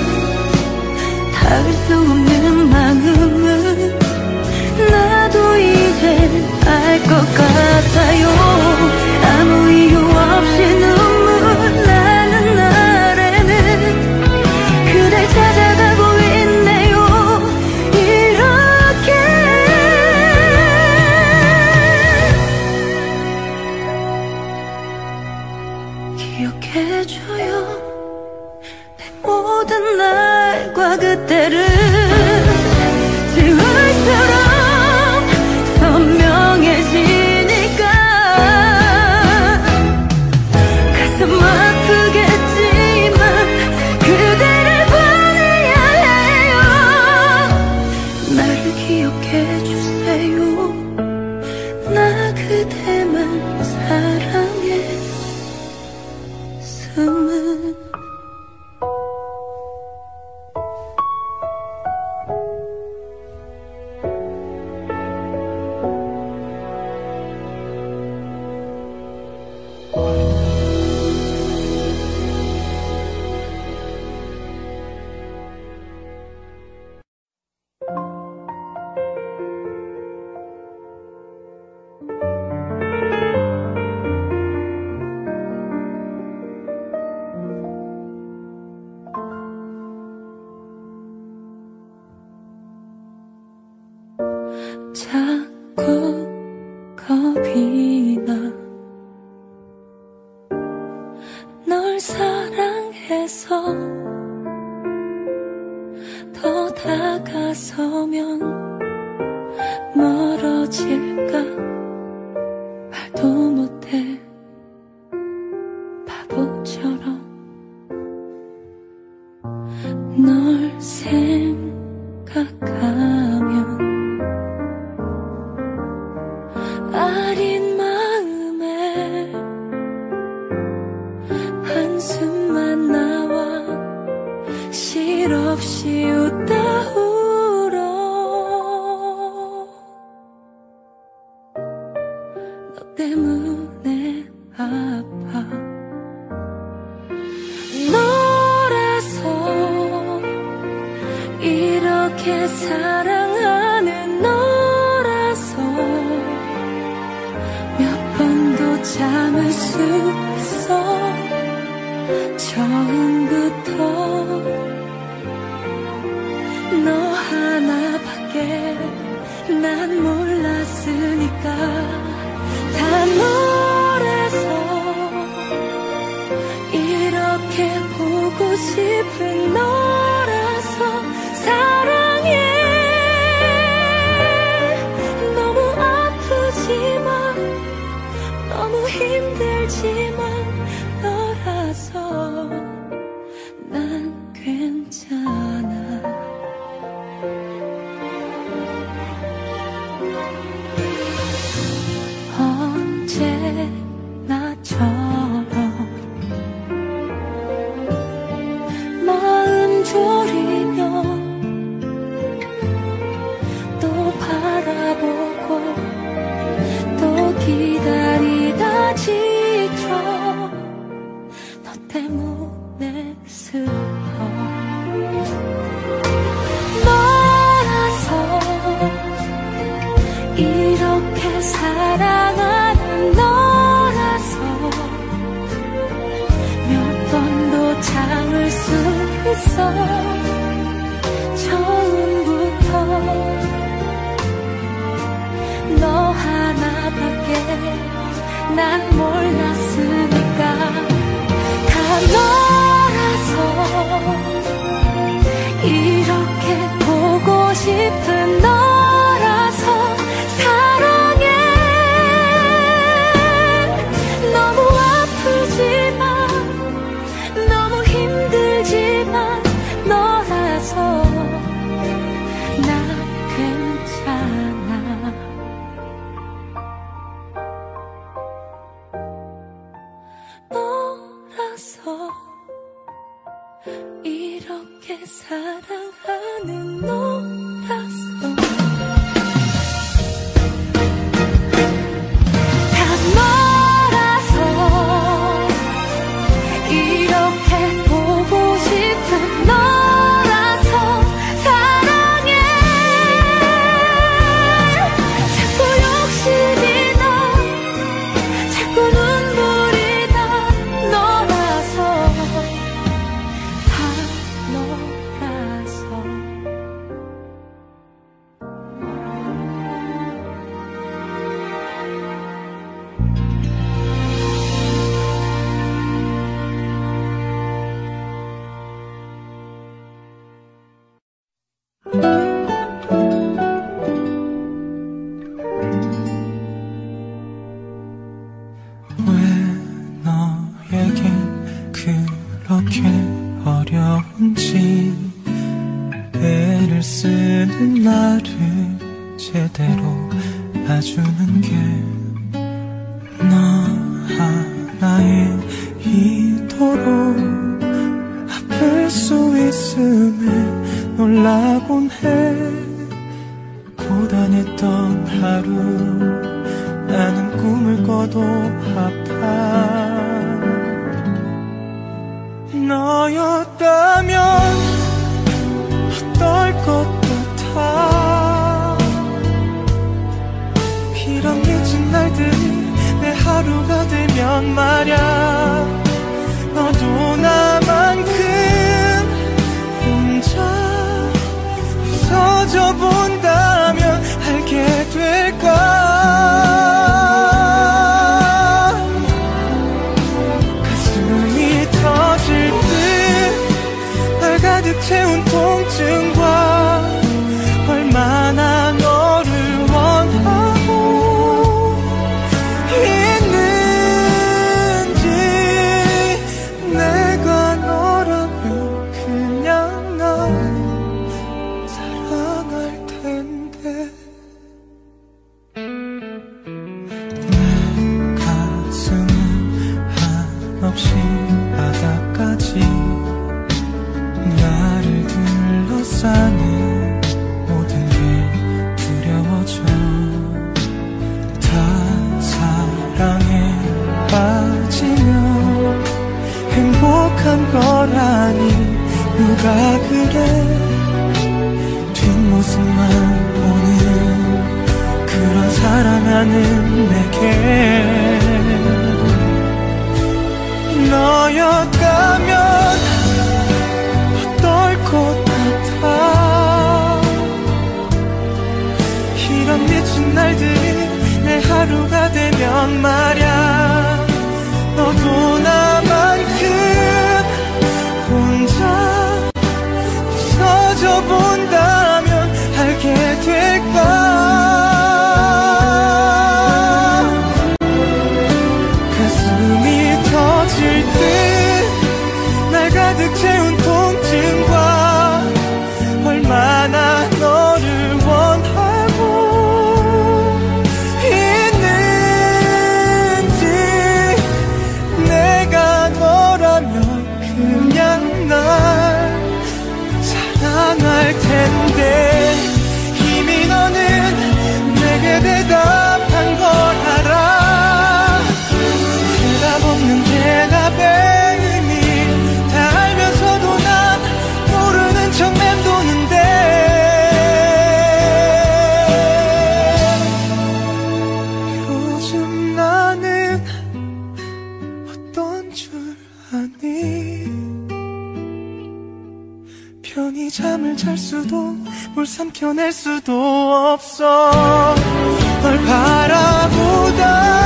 닿을 수 없는 마음은 나도 이젠 알 것 같아요. 아무 이유 없이 눈물 나는 날에는 그댈 찾아가고 있네요. 이렇게 기억해줘요. 내 모든 날과 그때를 지울수록 선명해지니까 가슴 아프겠지만 그대를 보내야 해요. 나를 기억해주세요. 나 그대만 사랑했음은 자꾸 겁이 나. 널 사랑해서 더 다가서면 멀어질까 말도 못해 바보처럼 널 생각하면 아린 마음에 한숨만 나와 실없이 웃다 울어. 너 때문에 아파. 너라서 이런 이렇게 사랑하는 너라서 몇 번도 참을 수 있어. 처음부터 너 하나밖에 난 몰랐으니까. 다 너라서 이렇게 보고 싶은 너라서 사랑해. 너무 아프지만 너무 힘들지만 너라서 난 괜찮아. 언제나처럼 마음 졸이며 또 바라보고 또 기다리다 지쳐. 너 때문에 슬퍼. 너라서 이렇게 사랑하는 너라서 몇 번도 참을 수 있어. 처음부터 너 하나밖에 난 몰랐으니까. 다 너라서 이렇게 보고 싶은 너라서 사랑해. 너무 아프지만 너무 힘들지만 너라서 난 괜찮아. 너라서 이렇게 사랑하는 너라서 다 너라서 이렇게 보고 싶은 너라서 사랑해. 자꾸 욕심이 나 자꾸 눈물이 나 너라서 다 너라서. 왜 너에겐 그렇게 어려운지 애를 쓰는 나를 제대로 봐주는 게 너 하나에 이토록 아플 수 있음에 놀라곤 해. 고단했던 하루 나는 꿈을 꿔도 아파. 너였다면 어떨 것 같아. 이런 미친 날들이 내 하루가 되면 말야. 너도 나만큼 혼자 웃어져 본다면 알게 될까. 가득 채운 통증과 얼마나 너를 원하고 있는지. 내가 너라면 그냥 날 사랑할 텐데. 내 가슴은 한없이 바닥까지 나를 둘러싸는 모든 게 두려워져. 다 사랑에 빠지면 행복한 거라니 누가 그래. 웃음만 보는 그런 사랑하는 내게 너였다면 어떨 것 같아. 이런 미친 날들이 내 하루가 되면 말야 너도 나만큼 혼자 웃어져 본다면 알게 될까. 가슴이 터질 듯 날 가득 채운 통증과 얼마나 너를 원하고 있는지. 내가 너라면 그냥 날 사랑할 텐데 이미 너는 내게 대답한 걸 알아. 대답 없는 대답의 의미 다 알면서도 난 모르는 척 맴도는데 요즘 나는 어떤 줄 아니. 편히 잠을 잘 수도 뭘 삼켜낼 수도 없어. 널 바라보다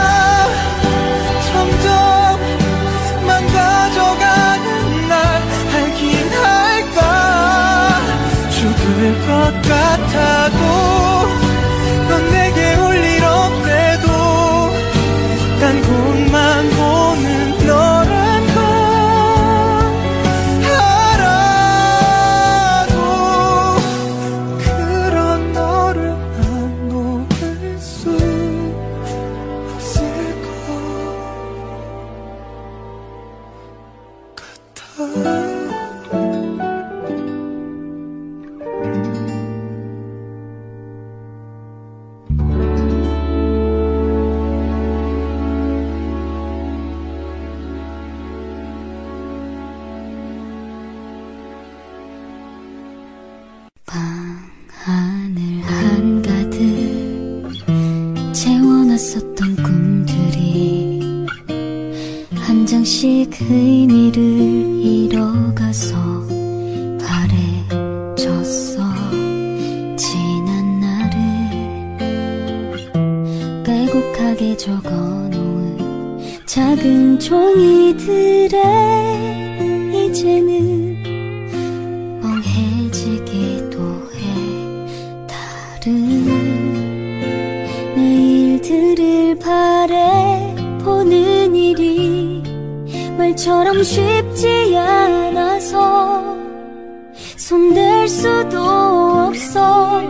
점점 망가져가는 날 알긴 할까. 죽을 것 같아도 넌 내게 올 일 없대도 딴 곳만 보는 너란 걸 알아도 그런 너를 안 놓을 수 없을 것 같아. 방 하늘 한가득 채워놨었던 꿈들이 한 장씩 의미를 잃어가서 바래졌어. 지난 날을 빼곡하게 적어놓은 작은 종이들에 이제는 내일들을 바라보는 일이 말처럼 쉽지 않아서 손댈 수도 없어.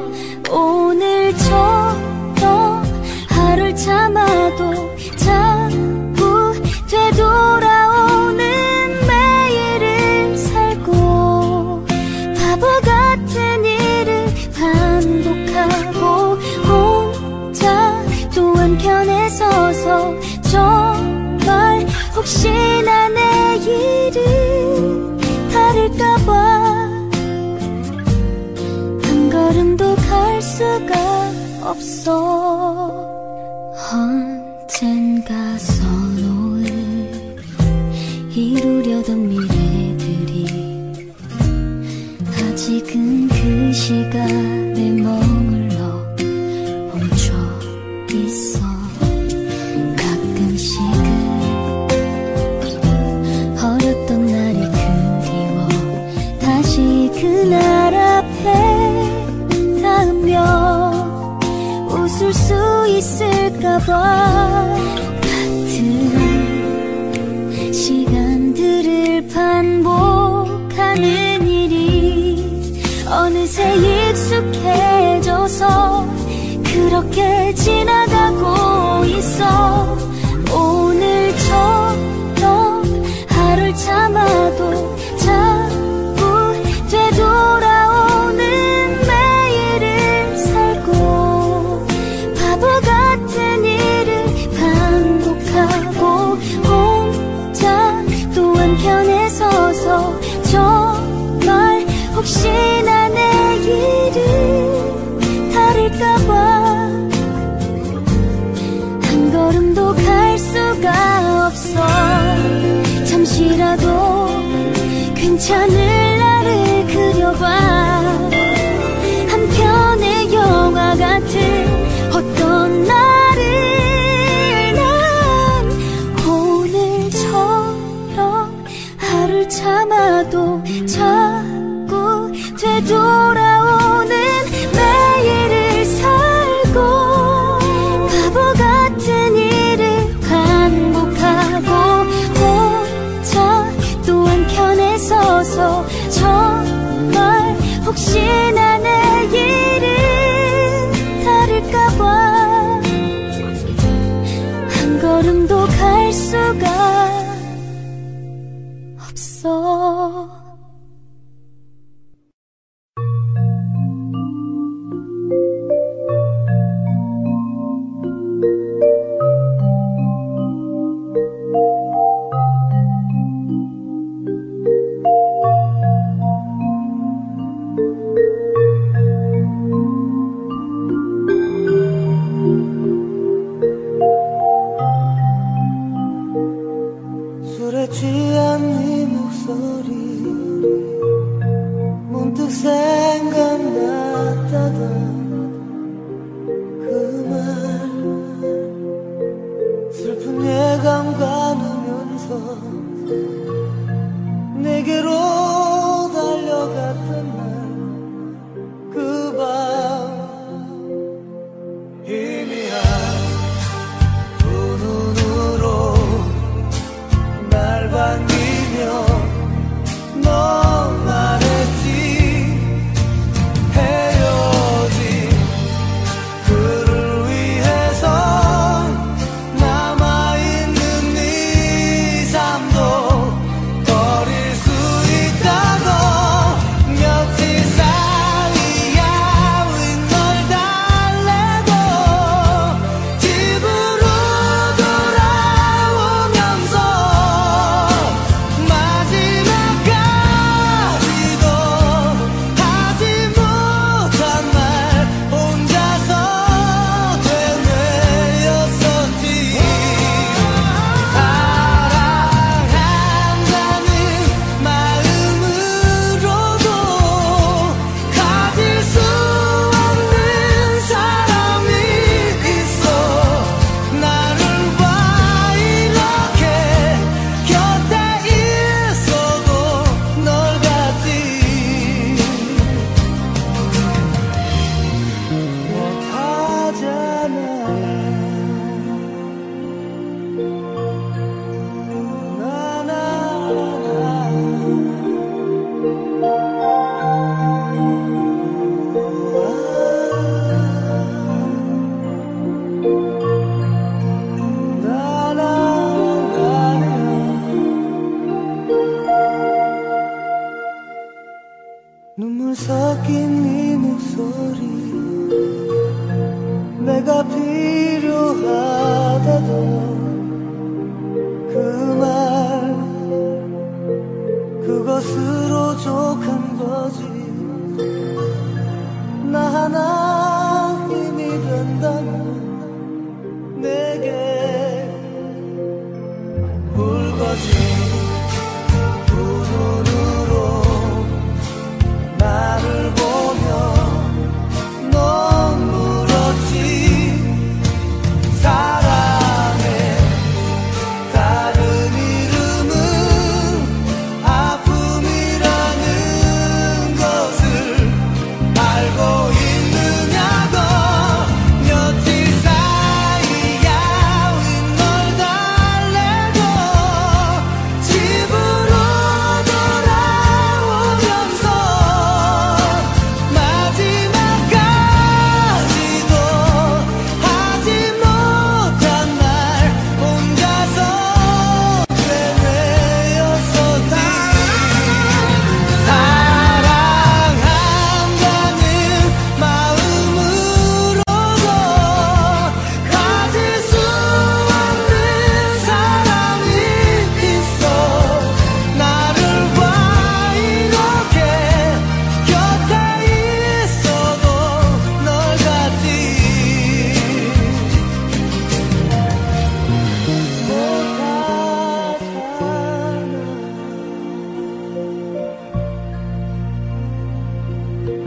오늘처럼 하루를 참아도 자꾸 되돌아오는 매일을 살고 바보 같은 일을 반복하고 혼자 또 한켠에 서서 정말 혹시나 내일은 다를까봐 한 걸음도 갈 수가 없어. 언젠가 써놓은 이루려던 미래들이 아직은 그 시간에 머물러 멈춰 있어. 가끔씩은 어렸던 날이 그리워 다시 그날 앞에 닿으며 웃을 수 있을까봐. 같은 시간들을 반복하는 일이 어느새 익숙해져서 그렇게 지나가고 있어. 오늘처럼 하루를 참아도 자꾸 되돌아오는 매일을 살고 바보 같은 일을 반복하고 혼자 또 한편에 서서 정말 혹시나 내일은 괜찮을 나를 그려봐. 한편의 영화 같은 어떤 날을 난 오늘처럼 하루를 참아도 자꾸 되돌아오는 매일을 살고 바보 같은 일을 반복하고 혼자 또 한켠에 서서 정말 혹시나 내일은 다를까봐 한 걸음도 갈 수가 없어. 술에 취한 네 목소리 문득 생각났다던 그 말 슬픈 예감 가누면서 내게로 달려갔던 날 그 밤 희미한 두 눈으로 날 반기며 너 말했지. 헤어진 그를 위해서 남아있는 네 삶도 버릴 수 있다고. 며칠 사이야 윈 널 달래고 집으로 돌아오면서 마지막까지도 하지 못한 말 혼자서 되뇌었었지. 사랑한다는 마음으로도 가질 수 없는 사람이 있어. 나를 봐 이렇게 곁에 있어도 널 같지 못하잖아. 눈물 섞인 네 목소리 내가 필요하다던 그 말 그것으로 족한 거지. 나 하나 힘이 된다면 내게 울거지. 두 눈으로 나를 보며 넌 물었지. 사랑의 다른 이름은 아픔이라는 것을 알고 있느냐고. 며칠 사이야 윈 널 달래고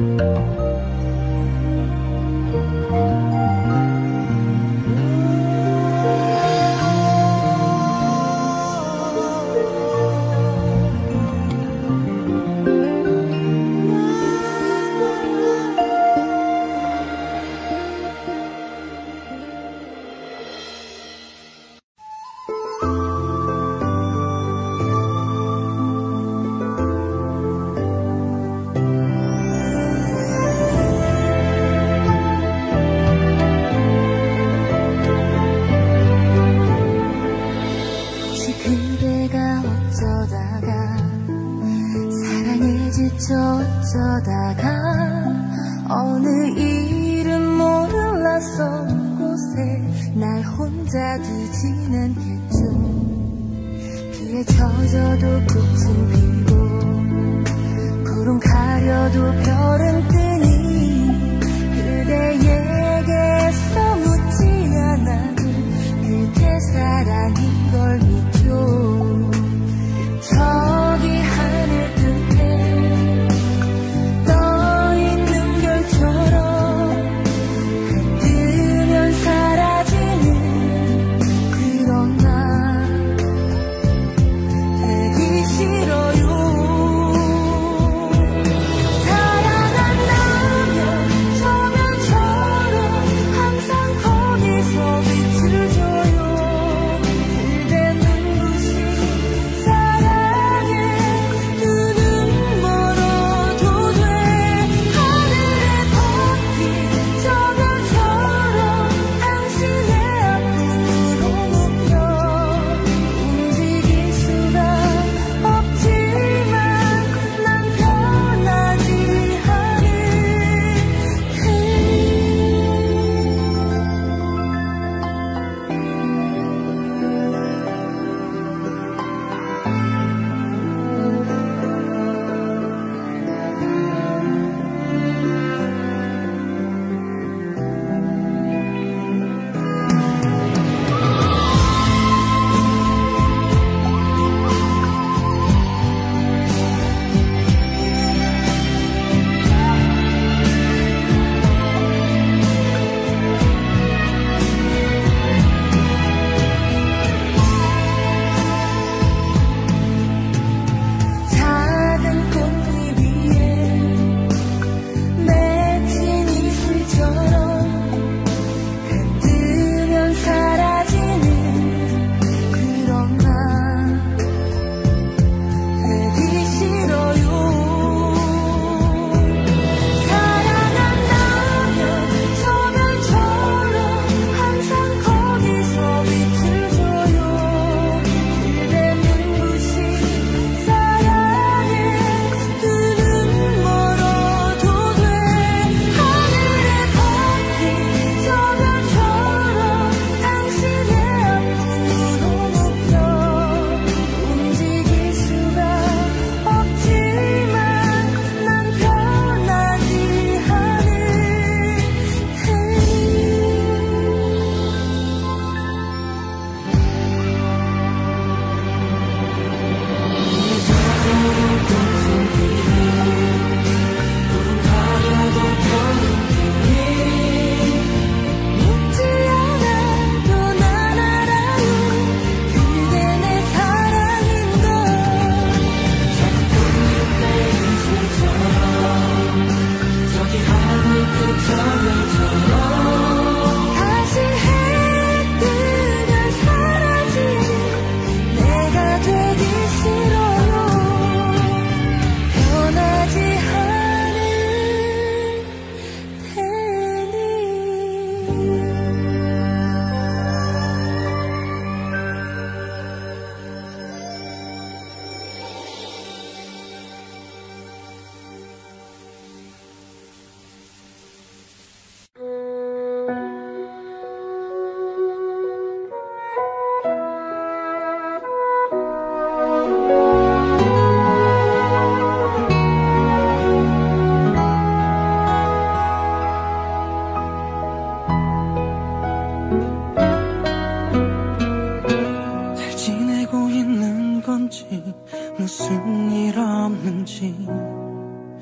무슨 일 없는지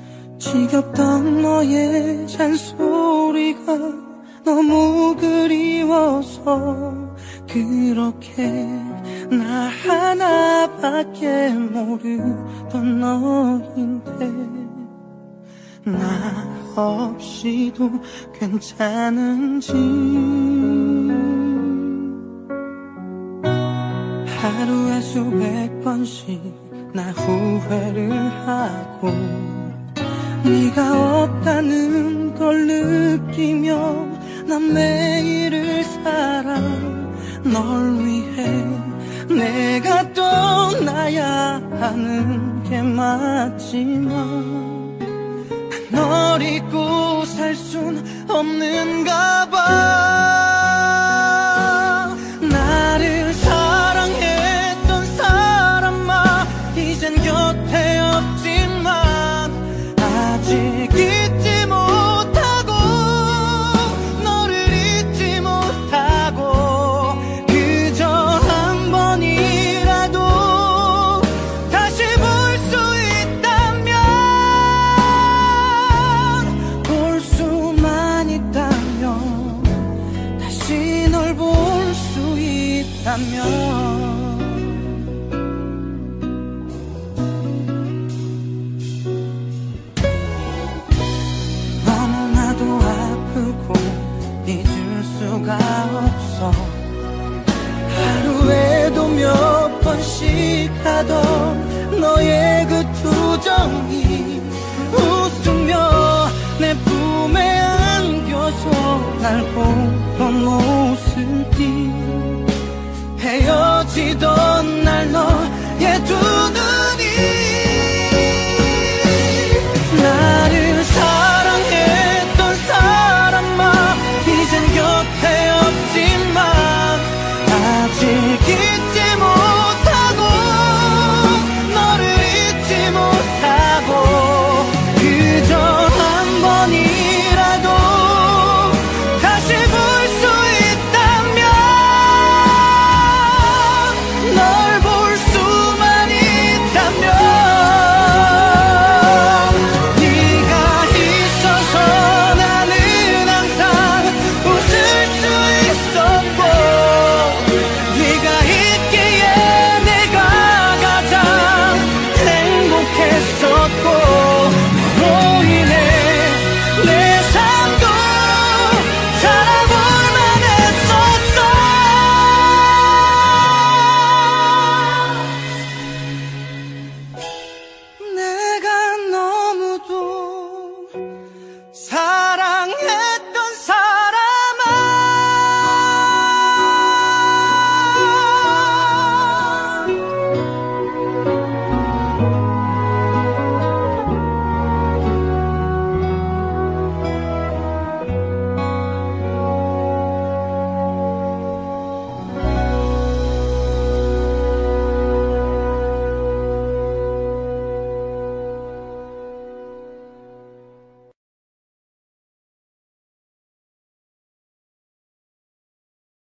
지겹던 너의 잔소리가 너무 그리워서 그렇게 나 하나밖에 모르던 너인데 나 없이도 괜찮은지 하루에 수백 번씩 나 후회를 하고 네가 없다는 걸 느끼며 난 매일을 살아 널 위해 내가 떠나야 하는 게 맞지만 널 잊고 살 순 없는가 봐. 나를 사랑했던 사람아 이젠 곁에 없지만 아직 잊지 못하고 너를 잊지 못하고 그저 한 번이라도 다시 볼 수 있다면 볼 수만 있다면 다시 널 볼 수 있다면 잊을 수가 없어 하루에도 몇 번씩 하던 너의 그 투정이 웃으며 내 품에 안겨서 날 보던 모습이 헤어지던